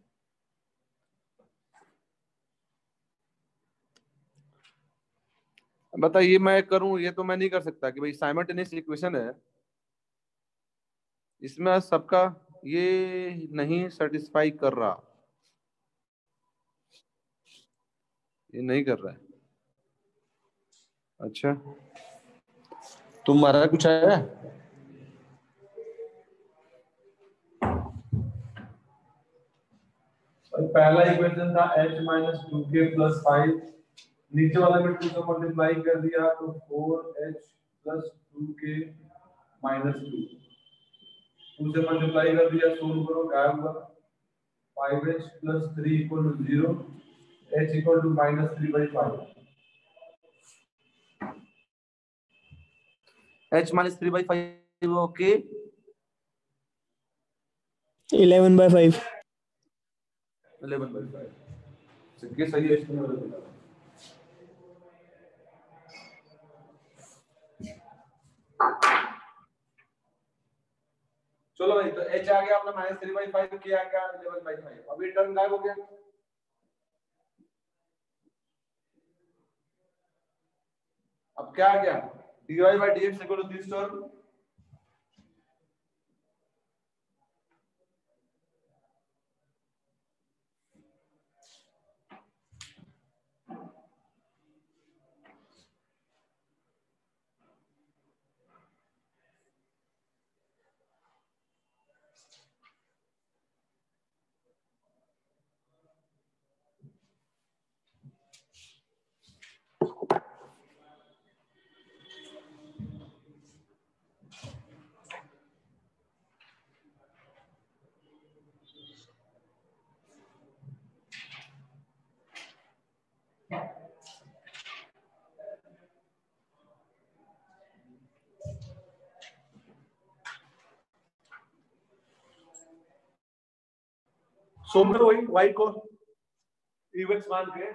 बताइए, मैं करूं ये तो मैं नहीं कर सकता कि भाई साइमल्टेनियस इक्वेशन है, इसमें सबका ये नहीं सेटिस्फाई कर रहा, ये नहीं कर रहा है। अच्छा, तुम्हारा कुछ है? पहला इक्वेशन था h माइनस 2k प्लस 5, नीचे वाला में 2 से मल्टीप्लाई कर दिया तो 4h प्लस 2k माइनस 2, 2 से मल्टीप्लाई कर दिया, सोल्व करो, गायब हुआ 5h plus 3 equal to 0, h equal to minus 3/5। h minus 3/5 okay, 11/5। 11/5 सिक्के सही है इसमें। चलो भाई, तो h आ गया अपना माइनस 3/5, k आ गया 11/5। अब ये टर्म गायब हो गया। अब क्या आ गया, dy by dx equal to this term, solve करो वही y को ex मान के।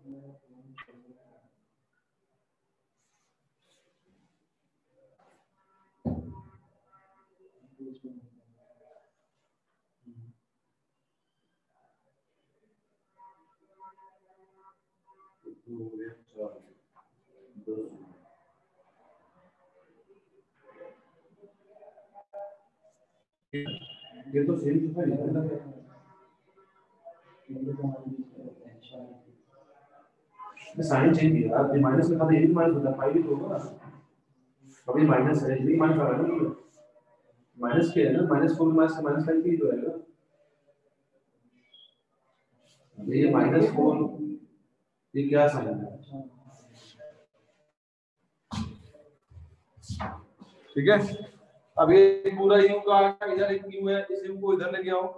ये तो सेम था साइन चेंज किया आप माइनस में खाता ये भी माइनस होता है 5 ही तो होगा अभी माइनस है ये माइनस आ रहा है ना माइनस के है ना -4 -5 ही तो आएगा ये -4 ये क्या साइन है ठीक है। अब ये पूरा यू का इधर एक यू है इस यू को इधर लेके आओ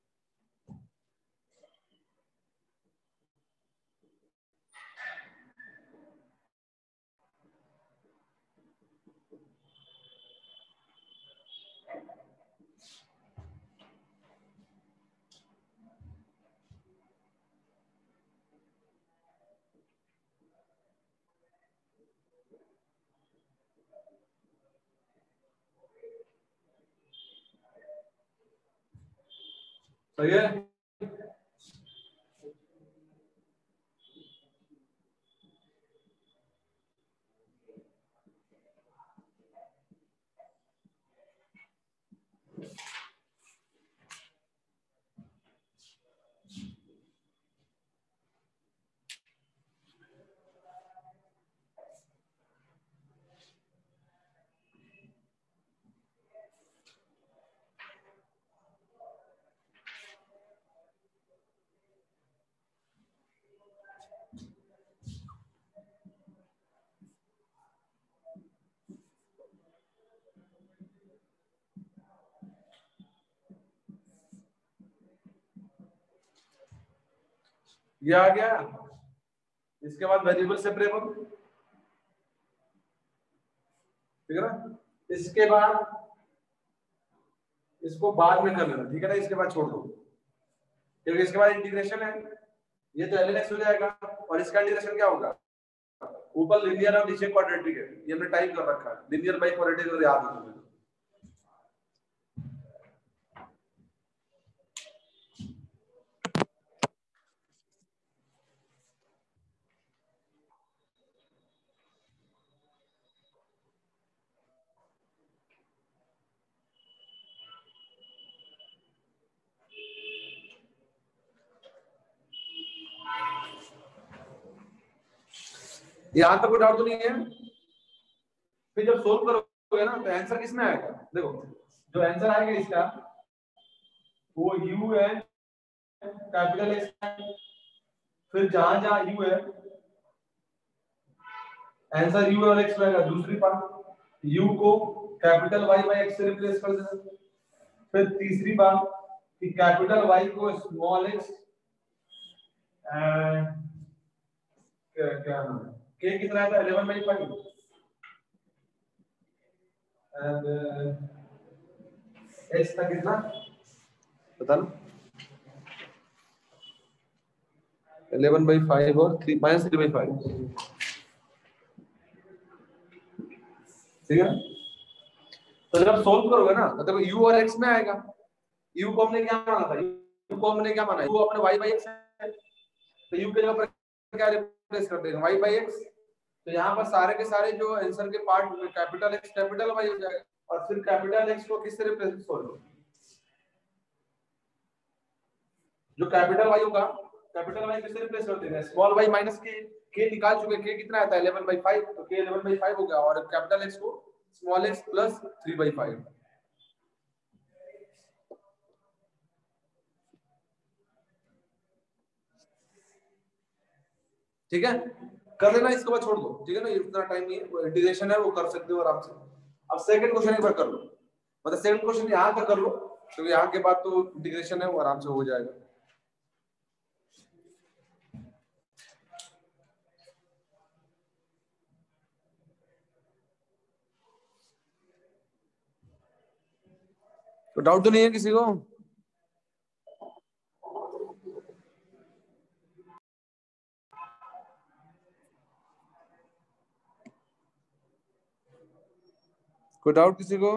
सही है। ये आ गया इसके बाद वेरिएबल सेपरेबल ठीक है ना इसके बाद इसको बाद में कर लेना ठीक है ना इसके बाद छोड़ दो क्योंकि इसके बाद इंटीग्रेशन है ये तो ln x हो जाएगा और इसका इंटीग्रेशन क्या होगा ऊपर लिनियर और नीचे क्वाड्रेटिक है ये हमने टाइप कर रखा है लिनियर बाई क्वाड्रेटिक और याद रखो यहां तक कोई डाउट तो नहीं है फिर जब सोल्व करोगे ना तो आंसर किसमें आएगा देखो जो आंसर आएगा इसका वो u है कैपिटल x फिर जहां जहां u है आंसर u और x रहेगा दूसरी बात u को कैपिटल y बाय x से रिप्लेस कर देना फिर तीसरी बात कि कैपिटल y को स्मॉल x एंड क्या नाम है k कितना आता है 11/5 एंड x का कितना पता ना 11/5 और 3 -3/5 ठीक है तो जब सोल्व करोगे ना तो देखो u और x में आएगा u को हमने क्या माना था u को हमने क्या माना u अपने y बाई x है तो u के जगह पर क्या रिप्लेस कर देंगे y बाई x तो यहाँ पर सारे के सारे जो आंसर के पार्ट में कैपिटल x कैपिटल y हो जाएगा और फिर कैपिटल x को किससे रिप्लेस करोगे जो कैपिटल y होगा कैपिटल y किससे रिप्लेस कर देंगे स्मॉल y माइनस k निकाल चुके k कितना आता है 11/5 तो k 11/5 हो गया और कैपिटल x को स्मॉल x प्लस 3/5 ठीक है कर लेना इसके बाद छोड़ दो ठीक है ना इतना टाइम नहीं है वो इंटीग्रेशन है वो कर सकते हो आराम से अब सेकंड क्वेश्चन एक बार कर लो मतलब सेकंड क्वेश्चन यहाँ तक कर लो क्योंकि यहाँ के बाद तो इंटीग्रेशन है वो आराम से हो जाएगा तो डाउट तो नहीं है किसी को कोई डाउट किसी को?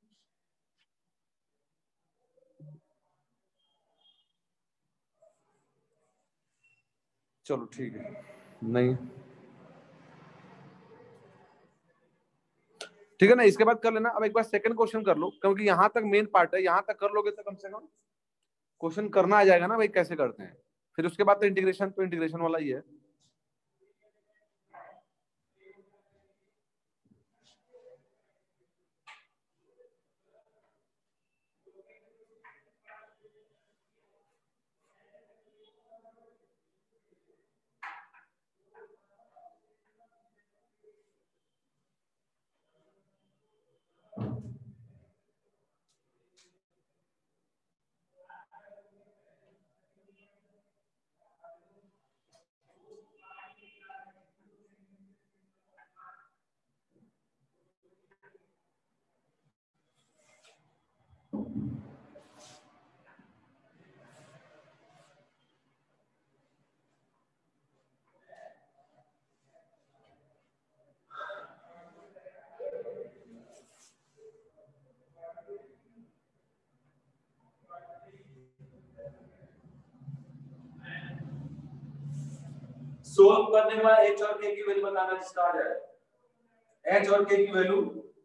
चलो ठीक है, नहीं ठीक है ना, इसके बाद कर लेना। अब एक बार सेकंड क्वेश्चन कर लो, क्योंकि यहाँ तक मेन पार्ट है, यहाँ तक कर लोगे तो कम से कम क्वेश्चन करना आ जाएगा ना भाई कैसे करते हैं। फिर उसके बाद तो इंटीग्रेशन वाला ही है। सोल्व करने के बाद एच और के की वैल्यू बताना स्टार्ट है। एच और के की वैल्यू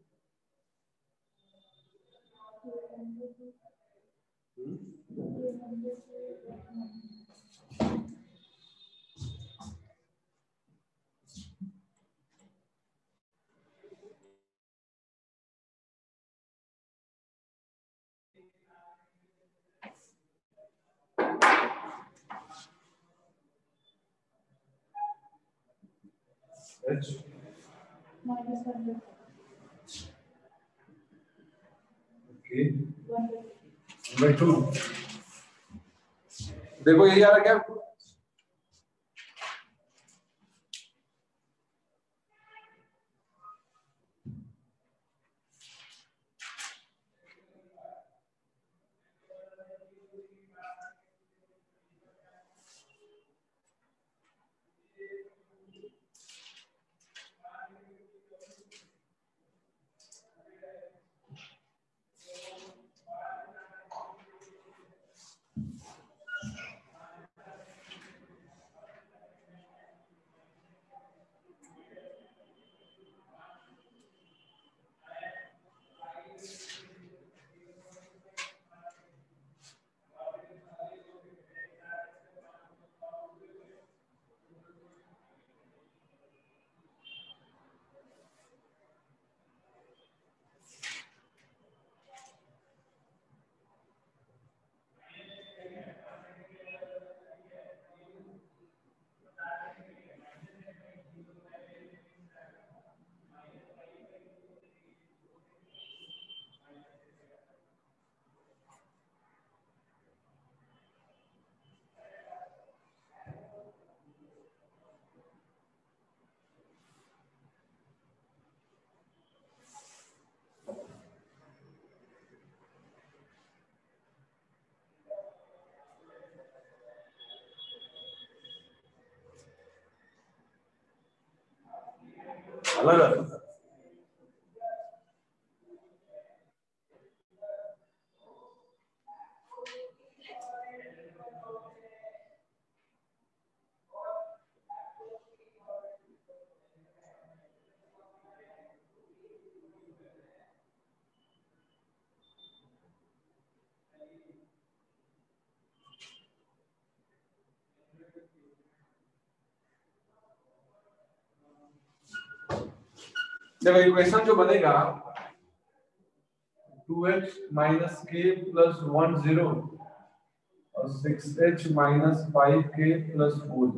एच ओके बाय 2। देखो यही आ रहा क्या? अलग अलग देखो इक्वेशन जो बनेगा 2h माइनस k प्लस 1 0 और 6h माइनस 5k प्लस 4।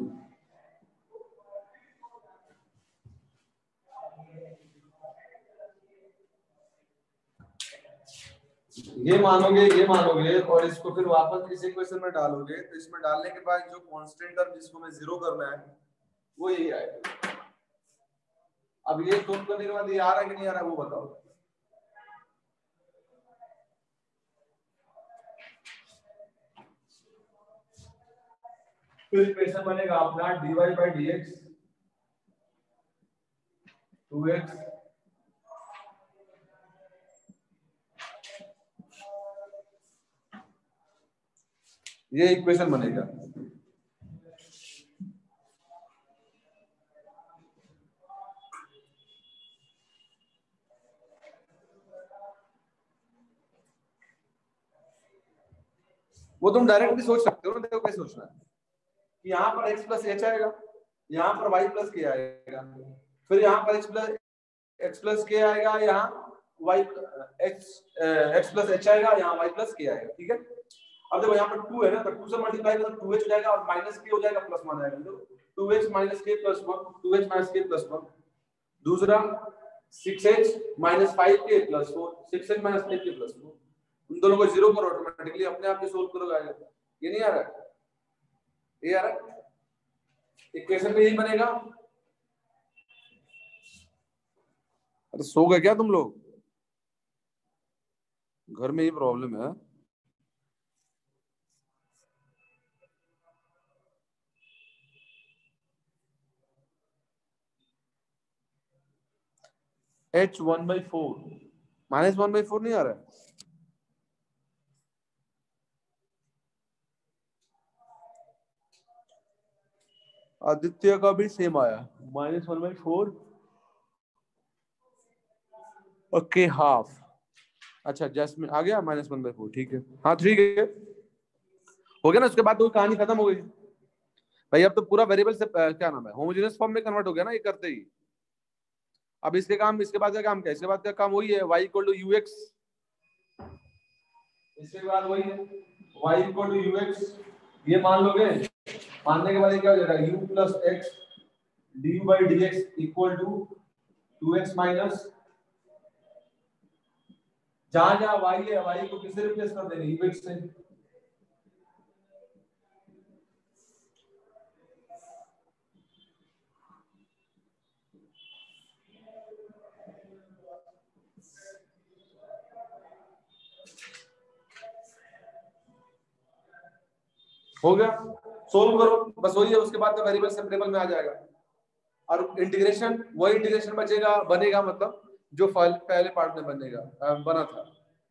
ये मानोगे और इसको फिर वापस इस इक्वेशन में डालोगे, तो इसमें डालने के बाद जो कांस्टेंट टर्म जिसको मैं जीरो करना है वो यही आएगा। अब ये सोल्व करने के बाद ये आ रहा है कि नहीं आ रहा है वो बताओ। फिर इक्वेशन बनेगा अपना dy by dx 2x ये इक्वेशन बनेगा। वो तुम डायरेक्ट भी सोच सकते हो ना, देखो कैसे सोचना है कि यहाँ पर x प्लस एच आएगा, यहाँ पर y प्लस के आएगा, फिर यहाँ पर x प्लस के आएगा, यहाँ y x प्लस एच आएगा, यहाँ y प्लस के आएगा। ठीक है, अब देखो यहाँ पर 2 है ना, तो 2 से मल्टीप्लाई करो तो 2h हो जाएगा और माइनस के हो जाएगा, प्लस 1 आएगा। तो 2h माइनस के प्लस 1, 2h माइनस के प्लस 1। दूसरा 6h minus 5k plus 4, 6h minus 5k plus 4। उन दोनों को जीरो करो, ऑटोमेटिकली अपने आप ही सोल्व करोगे आएगा। ये नहीं आ रहा है, ये आ रहा है, इक्वेशन में यही बनेगा। अरे सो गए क्या तुम लोग? घर में ही प्रॉब्लम है। h 1/4 माइनस 1/4 नहीं आ रहा है। आदित्य का भी सेम आया, माइनस 1/4 ओके हाफ। अच्छा जैस्मिन आ गया माइनस 1/4, ठीक है, हाँ ठीक है, हो गया ना। उसके बाद तो कहानी खत्म हो गई भाई। अब तो पूरा वेरिएबल से क्या नाम है, होमोजेनियस फॉर्म में कन्वर्ट हो गया ना ये करते ही। अब इसके काम, इसके बाद का काम क्या है? इसके बाद का काम वही है, y = ux। इसके बाद वही है y = ux, ये मान लोगे। मानने के बाद ये क्या हो जाएगा, u + x du/dx = 2x minus, जहां जहां y है y को किससे रिप्लेस कर देंगे, ux से। हो गया, सोल्व करो, बस वही है। उसके बाद तो वेरिएबल सेपरेबल में आ जाएगा और इंटीग्रेशन, वही इंटीग्रेशन बनेगा मतलब जो पहले पार्ट में बना था।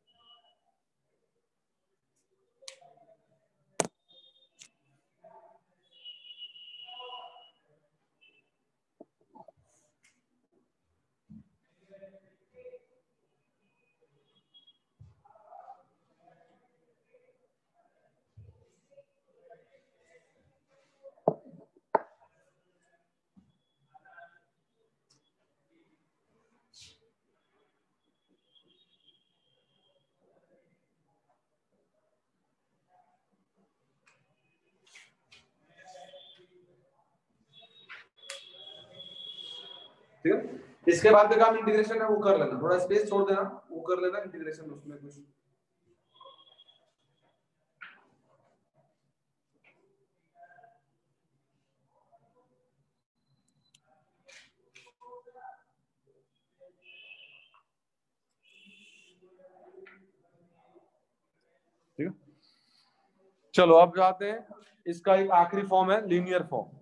ठीक है, इसके बाद का काम इंटीग्रेशन है, वो कर लेना, थोड़ा स्पेस छोड़ देना, वो कर लेना इंटीग्रेशन उसमें कुछ। ठीक है, चलो अब जाते हैं, इसका एक आखिरी फॉर्म है लीनियर फॉर्म।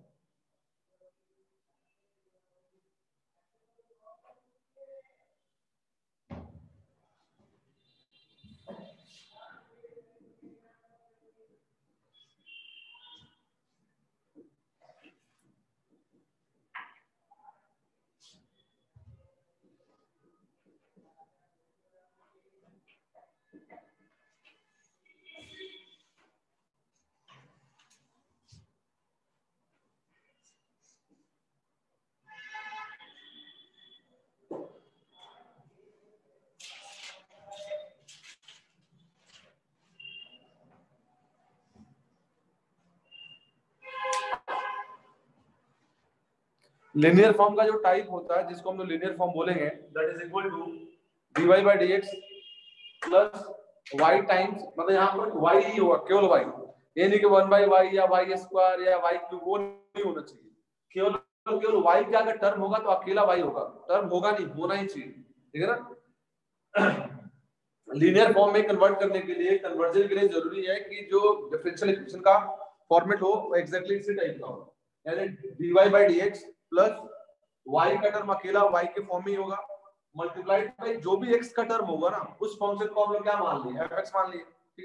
लीनियर फॉर्म का जो टाइप होता है, जिसको हम लोग लीनियर फॉर्म बोलेंगे, that is equal to dy/dx plus y times, मतलब यहाँ पर y ही होगा, केवल y, ये नहीं कि 1/y या y² या y3, वो नहीं होना चाहिए। केवल y का अगर टर्म होगा तो अकेला y होगा, टर्म होगा नहीं, होना ही चाहिए। ठीक है ना। लीनियर फॉर्म में कन्वर्ट करने के लिए, कन्वर्जन के लिए जरूरी है कि जो डिफरेंशियल इक्वेशन का फॉर्मेट हो वो एग्जैक्टली इसी टाइप का हो, यानी dy/dx प्लस y का टर्म अकेला y के फॉर्म में ही होगा, मल्टीप्लाइड बाय जो भी x का टर्म होगा ना, उस फंक्शन को हम लोग क्या मान लिए, fx मान लिए। ठीक है,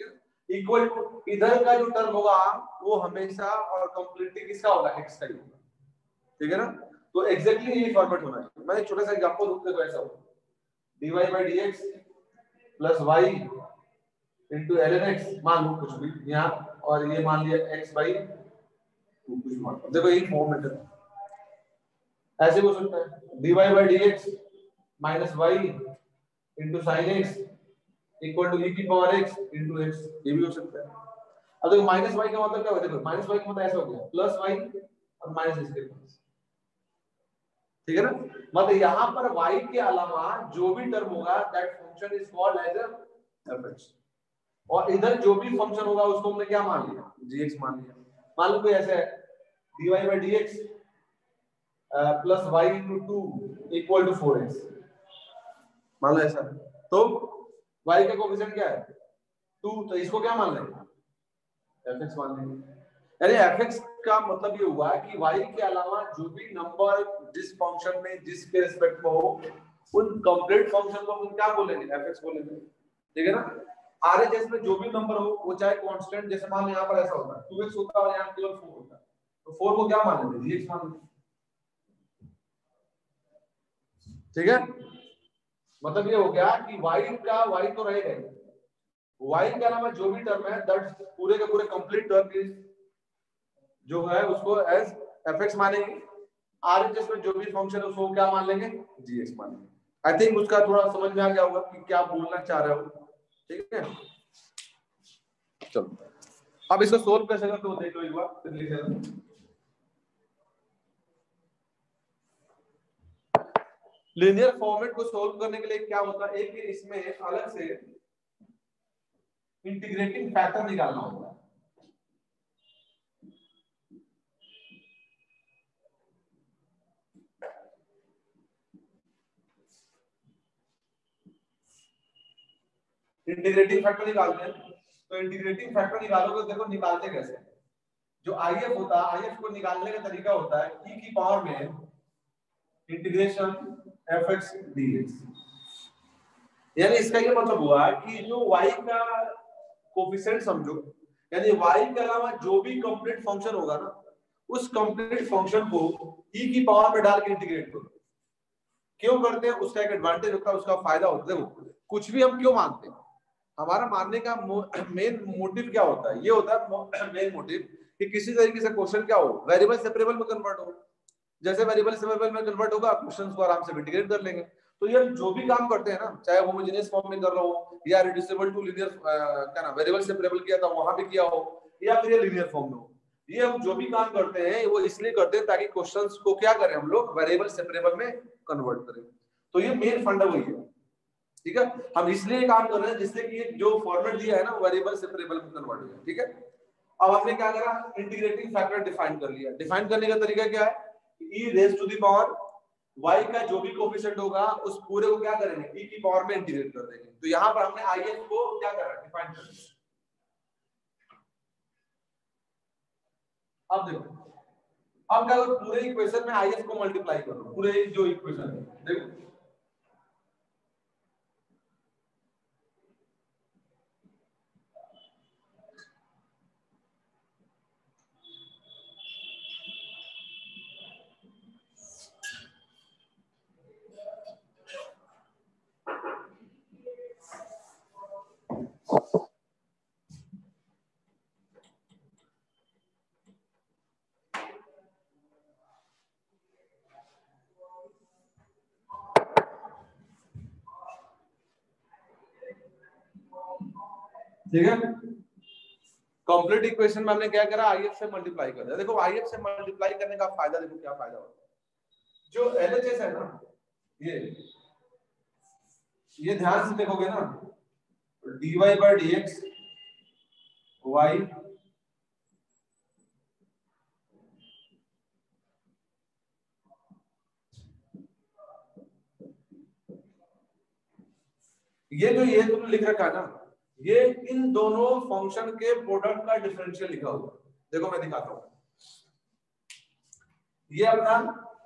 इक्वल टू इधर का जो टर्म होगा वो हमेशा और कंप्लीटली किसका होगा, x का ही होगा, ठीक है ना। तो एग्जैक्टली यही फॉर्मेट होना है। मैं एक छोटा सा एग्जांपल दूं, देखो ऐसा होगा dy by dx plus y into ln x, मान लो कुछ भी यहाँ, और ये मान लिया x by 2 कुछ मान लो, देखो यही फॉर्मेट है, ऐसे हो सकता है dy by dx minus y into sin x equal to e की पावर x into x, ये भी हो सकता है। अब देखो माइनस y का मतलब क्या होगा, देखो माइनस y का मतलब ऐसा हो गया प्लस y और माइनस इसके पास, ठीक है ना। मतलब यहाँ पर y के अलावा जो भी टर्म होगा that function is called as fx, और इधर जो भी फंक्शन होगा उसको हमने क्या मान लिया, gx मान लिया। मान लो कोई ऐसे है dy by dx plus y into 2 equal to 4x, मान लो ऐसा, तो y का कोएफिशिएंट क्या है 2, तो इसको क्या मान लेंगे, fx मान लेंगे। यानी fx का मतलब ये हुआ कि y के अलावा जो भी नंबर जिस फंक्शन में जिसके रिस्पेक्ट में हो उन कंप्लीट फंक्शन को हम क्या बोलेंगे, fx बोलेंगे, ठीक है ना। RHS में जो भी नंबर हो वो चाहे कांस्टेंट, जैसे मान लो यहाँ पर ऐसा होता है 2x होता है और यहाँ केवल 4 होता है, तो 4 को क्या मान लेंगे, gx मान लेंगे, ठीक है। मतलब ये हो गया कि y का y तो रहेगा, y के अलावा जो भी टर्म है दैट पूरे के पूरे कंप्लीट टर्म जो है उसको एज fx मानेंगे। RHS में जो भी फंक्शन है उसको क्या मान लेंगे, gx मान लेंगे। आई थिंक उसका थोड़ा समझ में आ गया होगा कि क्या बोलना चाह रहे हो, ठीक है। चलो अब इसको सोल्व कैसे करते हो देख लो एक बार, फिर लिख लेना। लीनियर फॉर्मेट को सोल्व करने के लिए क्या होता है, एक इसमें अलग से इंटीग्रेटिंग फैक्टर निकालना होगा। इंटीग्रेटिंग फैक्टर निकालते हैं, तो इंटीग्रेटिंग फैक्टर निकालोगे, देखो निकालते कैसे, जो IF होता है IF को निकालने का तरीका होता है e की पावर में इंटीग्रेशन fx dx। यानी इसका ये मतलब हुआ कि जो y का कोफिशिएंट समझो, यानी y के अलावा जो भी कंप्लीट फंक्शन होगा ना उस कंप्लीट फंक्शन को e की पावर में डाल के इंटीग्रेट करो। क्यों करते हैं, उसका एक एडवांटेज होता है, उसका फायदा होता है। देखो कुछ भी हम क्यों मानते हैं, हमारा मानने का मेन मोटिव क्या होता है, ये होता है मेन मोटिव कि किसी तरीके से क्वेश्चन क्या हो, वेरिएबल सेपरेबल में कन्वर्ट हो। जैसे वेरिएबल सेपरेबल में कन्वर्ट होगा क्वेश्चन को आराम से इंटीग्रेट कर लेंगे। तो ये जो भी काम करते हैं ना, चाहे होमोजेनियस फॉर्म में कर रहा हो या रिड्यूसिबल टू लीनियर क्या ना वेरिएबल सेपरेबल किया था वहां भी किया हो, या फिर लीनियर फॉर्म में हो, ये हम जो भी काम करते हैं वो इसलिए करते हैं ताकि क्वेश्चंस को क्या करें हम लोग वेरिएबल सेपरेबल में कन्वर्ट करें। तो ये मेन फंडा वही है, ठीक है। हम इसलिए काम कर रहे हैं जिससे कि जो फॉर्मेट दिया है ना वेरिएबल सेपरेबल में कन्वर्ट हो जाए, ठीक है। अब हमने क्या करा, इंटीग्रेटिंग फैक्टर डिफाइन कर लिया। डिफाइन करने का तरीका क्या है, e raise to the power y का जो भी कोएफिशिएंट होगा उस पूरे को क्या करेंगे e की पावर में इंटीग्रेट कर देंगे। तो यहां पर हमने if को क्या करा, डिफाइन कर दिया। अब देखो, अब क्या करो, पूरे इक्वेशन में if को मल्टीप्लाई करो, पूरे जो इक्वेशन है देखो, ठीक है। कंप्लीट इक्वेशन में हमने क्या करा, if से मल्टीप्लाई कर दिया। देखो if से मल्टीप्लाई करने का फायदा देखो क्या फायदा होता है, जो LHS है ना ये ध्यान से देखोगे ना, dy by dx y ये तुमने लिख रखा है ना, ये इन दोनों फंक्शन के प्रोडक्ट का डिफरेंशियल लिखा हुआ। देखो मैं दिखाता हूं, ये अपना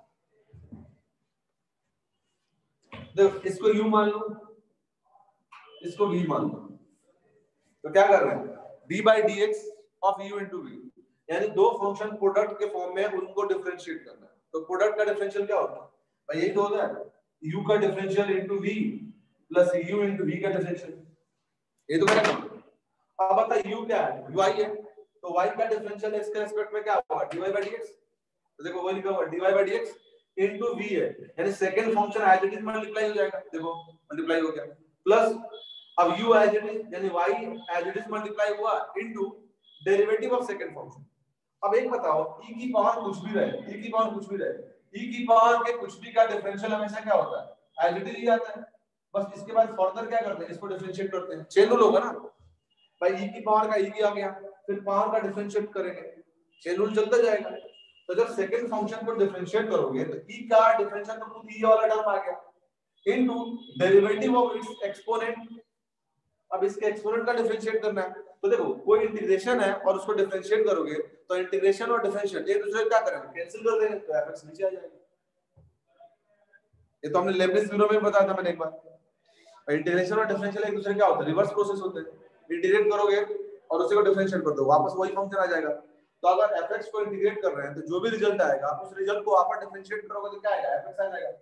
देखो, इसको u मान लो, इसको v मान लो, तो क्या कर रहे हैं, d by d x of u into वी, यानी दो फंक्शन प्रोडक्ट के फॉर्म में उनको डिफरेंशिएट करना है। तो प्रोडक्ट का डिफरेंशियल क्या होता है भाई, यही तो होता है u का differential into v plus u into v का डिफरेंशियल, ये तो करेक्ट है। अब बता u क्या है, y है, तो y का डिफरेंशियल x के रिस्पेक्ट में क्या होगा, dy by dx। तो देखो वो लिखा हुआ dy by dx into v है, यानी second function as it is multiply हो जाएगा, देखो मल्टीप्लाई हो गया, प्लस अब u एज इट इज यानी y as it is multiply हुआ into derivative of second function. अब एक बताओ e की पावर कुछ भी रहे, e की पावर कुछ भी रहे, e की पावर के कुछ भी का डिफरेंशियल हमेशा क्या होता है, एज इट इज ही आता है। बस इसके बाद फर्दर क्या करते हैं, इसको डिफरेंशिएट करते हैं, चेन रूल होगा ना भाई, e की पावर का e की आ गया, फिर पावर का डिफरेंशिएट करेंगे, चेन रूल चलता जाएगा। तो जब सेकंड फंक्शन को डिफरेंशिएट करोगे तो e का डिफरेंशियल तो खुद e वाला टर्म आ गया into derivative of its exponent. अब इसके एक्सपोनेंट का डिफरेंशिएट करना है, तो देखो कोई इंटीग्रेशन है और उसको डिफरेंशिएट करोगे तो इंटीग्रेशन और डिफरेंशिएट एक दूसरे को क्या करेंगे, कैंसिल कर देंगे, तो fx नीचे आ जाएगा। ये तो हमने लेबनिज थ्योरम में बताया था मैंने एक बार, इंटीग्रेशन और डिफरेंशियल एक दूसरे क्या होता है, रिवर्स प्रोसेस होते हैं। इंटीग्रेट करोगे और उसी को डिफरेंशिएट कर दो, वापस वही फंक्शन आ जाएगा। तो अगर fx को इंटीग्रेट कर रहे हैं तो जो भी रिजल्ट आएगा उस रिजल्ट को वापस डिफरेंशिएट करोगे तो क्या आएगा, fx आ जाएगा।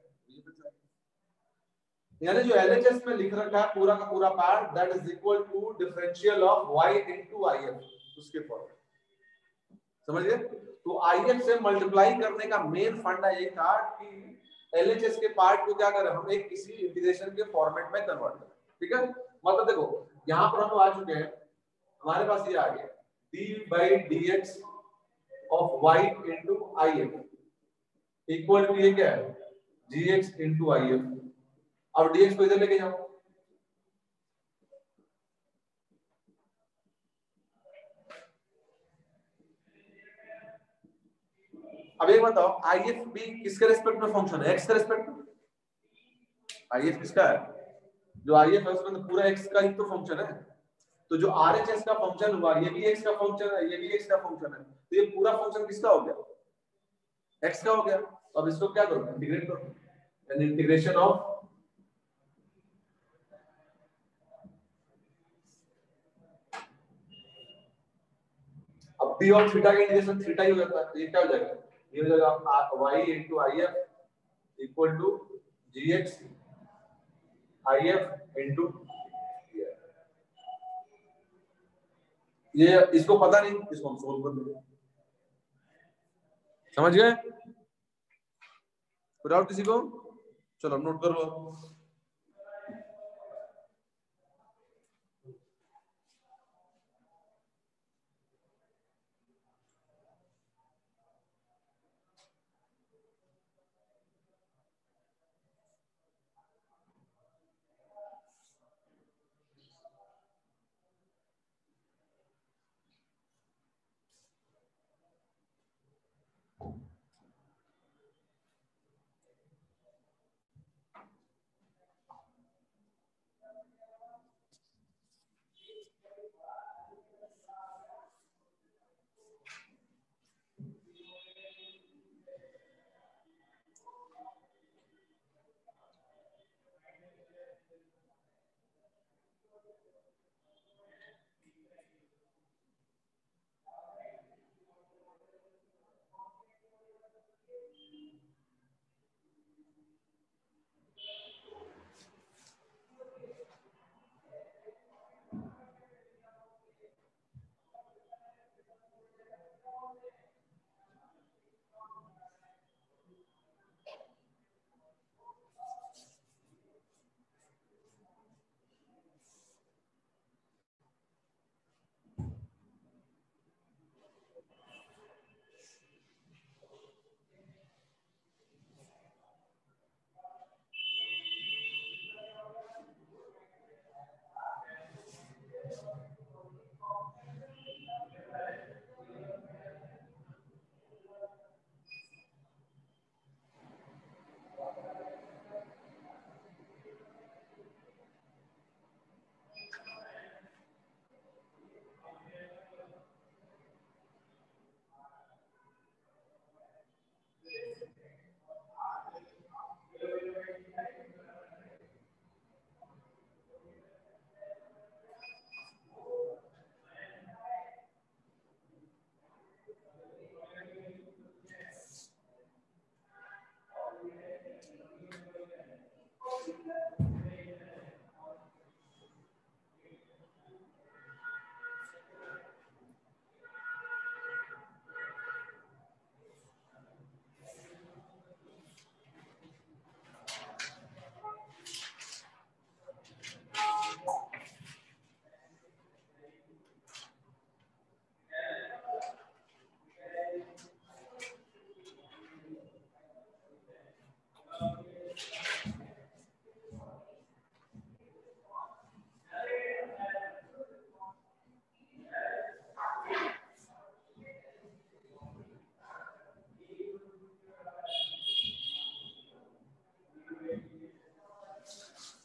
यानी जो एलएचएस में लिख रखा है पूरा का पूरा part that is equal to differential of y into if, उसके फॉर्म समझिए। तो if से मल्टीप्लाई करने का मेन फंडा ये था कि एलएचएस के पार्ट को क्या करें, हम एक किसी इंटीग्रेशन के फॉर्मेट में कन्वर्ट करें, ठीक है। मतलब देखो यहां पर हम आ चुके हैं, हमारे पास ये आ गया d by dx of y into if equal to ये क्या है, gx into if। अब dx को इधर लेके जाओ, अब एक बताओ if भी किसके रिस्पेक्ट में फंक्शन है, x के रिस्पेक्ट में। if किसका है, जो if है उसमें तो पूरा x का ही तो फंक्शन है। तो जो RHS का फंक्शन हुआ ये भी x का फंक्शन है, ये भी x का फंक्शन है, तो ये पूरा फंक्शन किसका हो गया, x का हो गया। तो अब इसको क्या करो, इंटीग्रेट करो, यानी इंटीग्रेशन ऑफ अब p ऑफ थीटा का इंटीग्रेशन थीटा ही हो जाता है, तो ये क्या हो जाएगा, ये हो जाएगा y into if equal to gx if into ये इसको पता नहीं, इसको हम सोल्व कर देंगे, समझ गए, कोई डाउट किसी को, चलो नोट कर लो।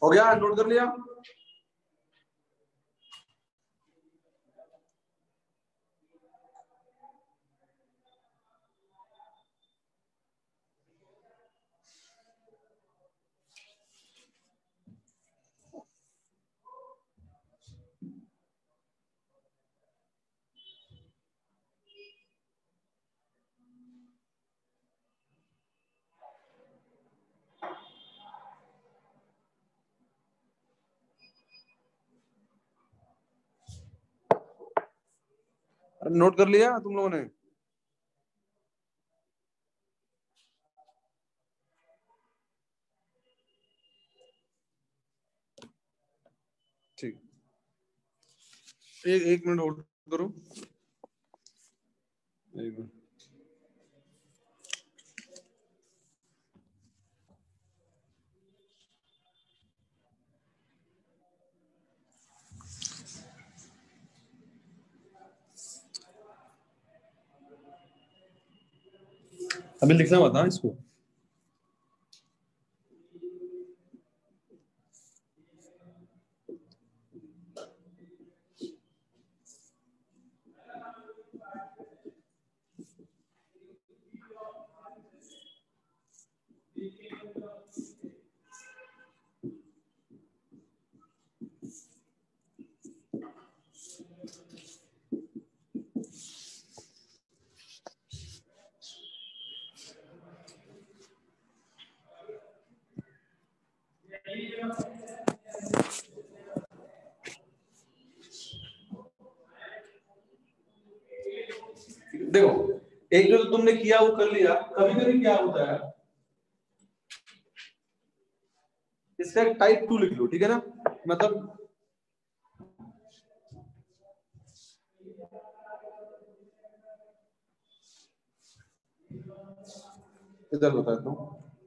हो गया, नोट कर लिया? नोट कर लिया तुम लोगों ने? ठीक, एक मिनट होल्ड करो, एक मिनट। अभी लिखना मत ना इसको। देखो, एक जो तुमने किया वो कर लिया। कभी कभी क्या होता है, इसका टाइप 2 लिख लो, ठीक है ना? मतलब इधर बताता हूँ।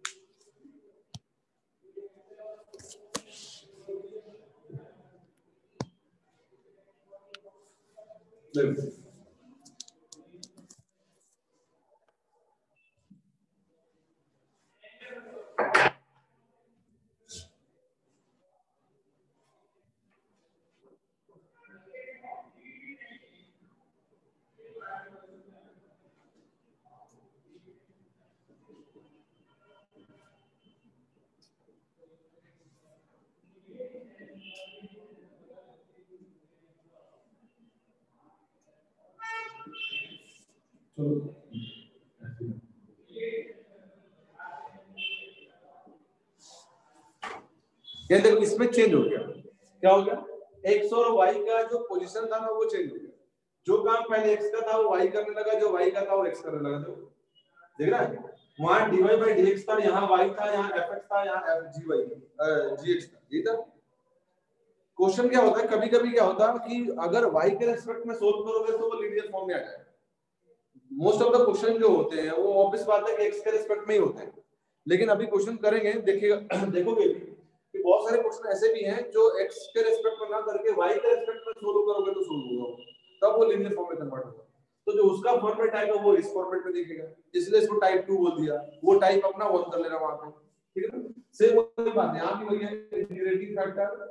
ये देखो, इसमें चेंज हो गया। क्या हो गया? एक्स और वाई का जो पोजीशन था ना वो चेंज हो गया। जो काम पहले एक्स का था वो वाई करने लगा, जो वाई का था वो एक्स करने लगा। देखो, देख रहा है? वहां dy by dx था, यहाँ y था, यहाँ fx था, यहाँ gx था। ये था क्वेश्चन। क्या होता है कभी कभी, क्या होता है कि अगर y के रेस्पेक्ट में सोल्व करोगे तो वो लीनियर फॉर्म में आ जाएगा। मोस्ट ऑफ द क्वेश्चन जो होते हैं वो ऑब्वियस बात है कि x के रेस्पेक्ट में ही होते हैं, लेकिन अभी क्वेश्चन करेंगे, देखिएगा, देखोगे कि बहुत सारे क्वेश्चन ऐसे भी हैं जो x के रेस्पेक्ट में ना करके y के रेस्पेक्ट में सोल्व करोगे तो सोल्व होगा, तब वो लीनियर फॉर्म में कन्वर्ट होगा। तो जो उसका फॉर्मेट टाइप है वो इस फॉर्मेट में दिखेगा, इसलिए इसको टाइप 2 बोल दिया। वो टाइप अपना 1 कर लेना वहां पे, ठीक है ना? सेम वही बात यहां की वही है, इंटीग्रेटिंग फैक्टर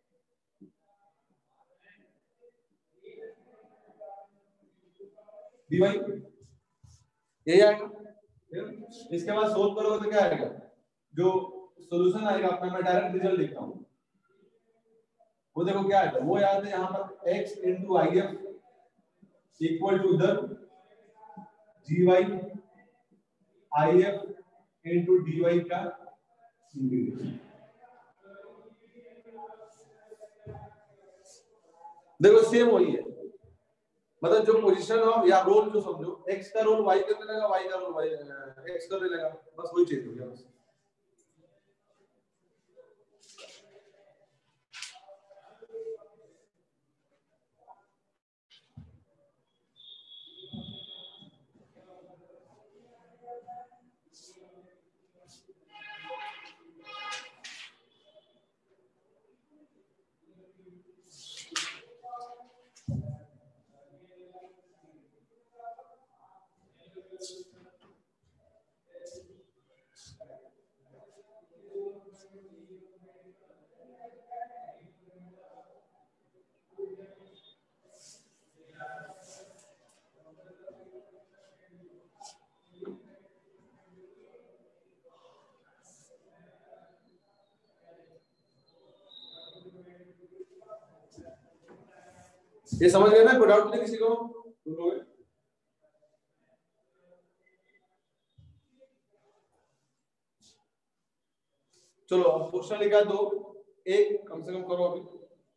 dy यही आएगा। इसके बाद सोल्व करोगे तो क्या आएगा? जो सॉल्यूशन आएगा अपना, मैं डायरेक्ट रिजल्ट लिखता हूं, वो देखो क्या आएगा। वो याद है यहाँ पर x into if equal to इधर gy if into dy का इंटीग्रेशन। देखो सेम वही है, मतलब जो पोजीशन हो या रोल जो समझो, x का रोल y करने लगा, y का रोल x करने लगा, बस वही चेंज हो गया बस। ये समझ गए ना? कोई डाउट नहीं किसी को? तुम लोग चलो अब क्वेश्चन लिखा दो, एक कम से कम करो अभी।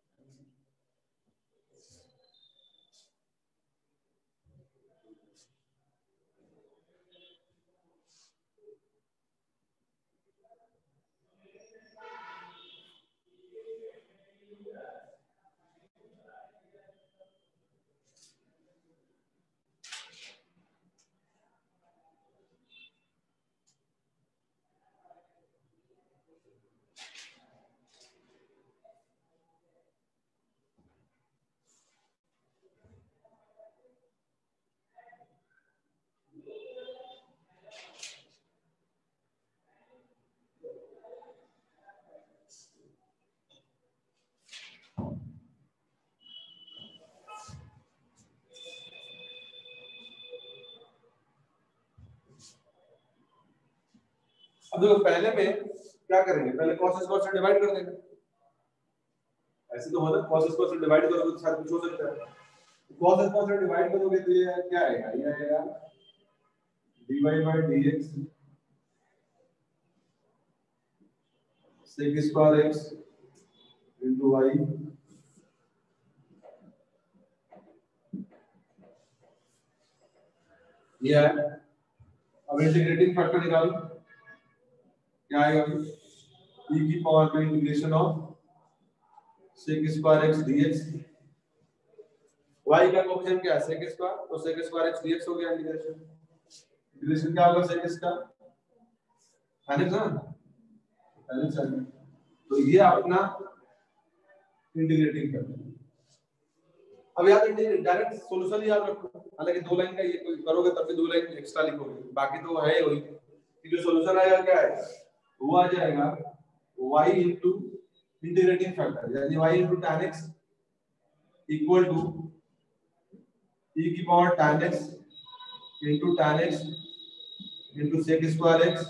अब देखो पहले में क्या करेंगे, पहले cos स्क्वायर से डिवाइड कर देंगे। ऐसे तो होता है, cos स्क्वायर से डिवाइड करोगे तो शायद कुछ हो सकता है। cos स्क्वायर से डिवाइड करोगे तो ये क्या आएगा, ये आएगा dy by dx sec square x into y ये है। अब इंटीग्रेटिंग फैक्टर निकालो, क्या आएगा e की पावर में integration of sec square x dx, y का कोएफिशिएंट क्या है sec स्क्वायर, तो sec स्क्वायर x dx हो गया इंटीग्रेशन। इंटीग्रेशन क्या होगा sec का tan x ना, tan x। तो ये अपना इंटीग्रेटिंग फैक्टर। अब याद डायरेक्ट सॉल्यूशन याद रखो, हालांकि दो लाइन का ये कोई करोगे तब भी दो लाइन एक्स्ट्रा लिखोगे, बाकी तो है वही कि जो सॉल्यूशन आएगा क्या है, वो आ जाएगा y into इंटीग्रेटिंग फैक्टर यानी y into tan x equal to e की power tan x into sec square x।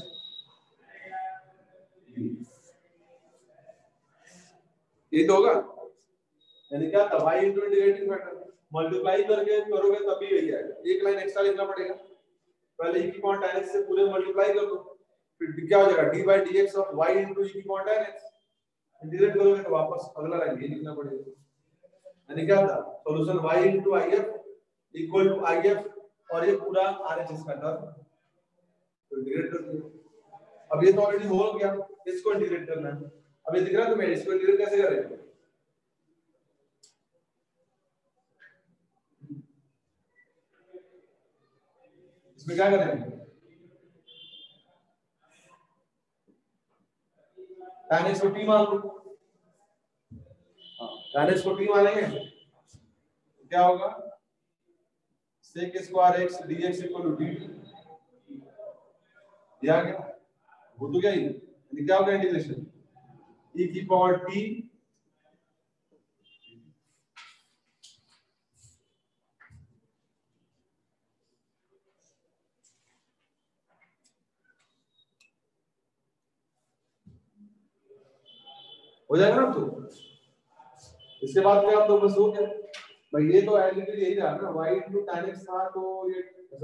ये तो होगा, यानी क्या था y into integrating factor multiply करके करोगे तभी यही आएगा। एक लाइन एक्स्ट्रा लिखना पड़ेगा, पहले e की पावर tan x से पूरे मल्टीप्लाई कर दो, फिर क्या हो जाएगा d by dx of y into e की पावर tan x, इंटीग्रेट करोगे तो वापस अगला लाइन ये लिखना पड़ेगा। यानी क्या था solution y into if equal to if और ये पूरा RHS का टर्म तो इंटीग्रेट कर दो। अब ये तो ऑलरेडी हो गया, इसको इंटीग्रेट करना है। अब ये दिख रहा है तुम्हें, इसको इंटीग्रेट कैसे करेंगे, इसमें क्या करेंगे tan x को t मान लो, tan x को t मानेंगे तो क्या होगा sec square x dx equal to dt, दिया गया वो तो क्या ही यानी क्या होगा इंटीग्रेशन e की पावर t हो जाएगा ना। तो इसके बाद में आप तो बस हो गया भाई, ये तो एलिमेंट यही रहा ना y into tan x था, तो ये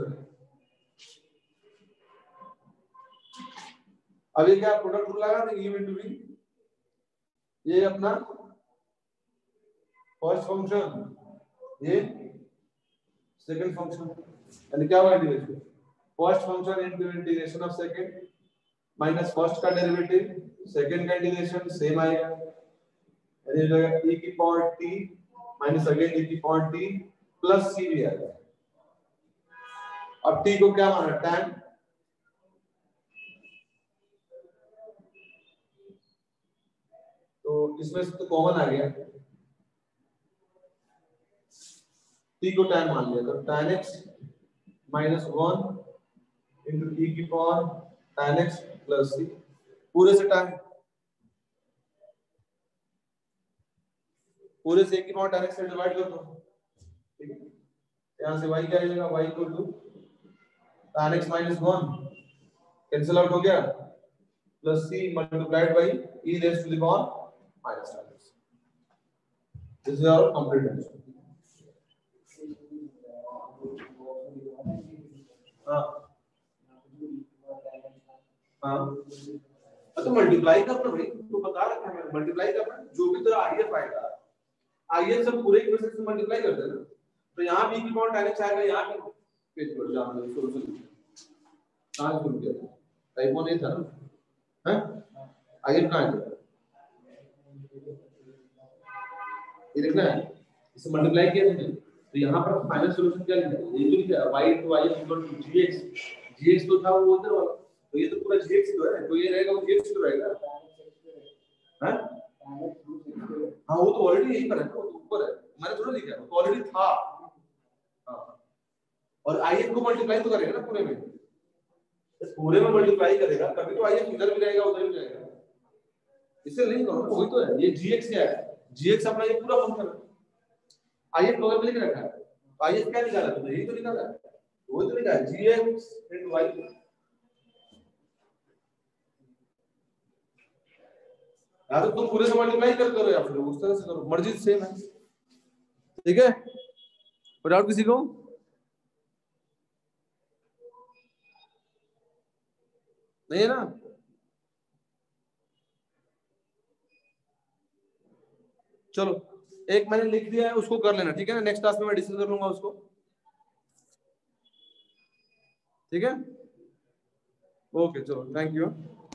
अब ये क्या प्रोडक्ट रूल लगा देंगे u into v, ये अपना फर्स्ट फंक्शन ये सेकंड फंक्शन, यानी क्या होगा integration first function into integration of second minus first का डेरिवेटिव सेकंड का इंटीग्रेशन सेम आएगा, यानी हो जाएगा e की power t minus again e की पावर t प्लस c भी आएगा। अब t को क्या माना tan, तो इसमें से तो कॉमन आ गया, t को tan मान लिया तो tan x minus 1 into e की power tan x plus c, पूरे से tan पूरे से की पावर tan x से डिवाइड कर दो, ठीक है। यहां से y क्या आ जाएगा y equal to tan x minus 1 cancel out हो गया plus c multiplied by e raise to the power minus tan x। This is our complete answer. हाँ हाँ, तो मल्टीप्लाई करना भाई, तो बता रखा है मल्टीप्लाई करना, जो भी तेरा आईएफ आएगा, आईएफ सब पूरे इक्वेशन से मल्टीप्लाई कर देना, तो यहाँ भी पावर tan x आएगा, यहाँ भी पेज पर जाना सॉल्यूशन कहां शुरू किया था, टाइप 1 था ना, हैं आईएफ कहां है, ये देखना है, इसे मल्टीप्लाई किया तुमने, तो यहाँ पर फाइनल सॉल्यूशन क्या लिखा है, ये जो लिखा है y to y equal to gx तो था वो उधर वाला, तो ये तो पूरा gx तो है, तो ये रहेगा वो gx तो रहेगा, हैं हाँ वो तो ऑलरेडी यहीं पर है, वो तो ऊपर है, मैंने थोड़ा लिखा है, वो ऑलरेडी था, हाँ और if को मल्टीप्लाई तो करेगा ना पूरे में, इस पूरे में मल्टीप्लाई करेगा तभी तो if इधर भी जाएगा उधर भी जाएगा, इसे नहीं करो, वही तो है, ये gx क्या है, gx अपना ये पूरा फंक्शन है, if बगल में लिख रखा है, तो if क्या निकाला तुमने, यही तो निकाला है, वही तो लिखा है gx into y, या तो तुम पूरे से मल्टीप्लाई कर करो या फिर उस तरह से करो, मर्जी सेम है, ठीक है, कोई डाउट किसी को, नहीं है ना, चलो एक मैंने लिख दिया है उसको कर लेना, ठीक है ना, नेक्स्ट क्लास में मैं डिस्कस कर लूंगा उसको, ठीक है, ओके चलो थैंक यू।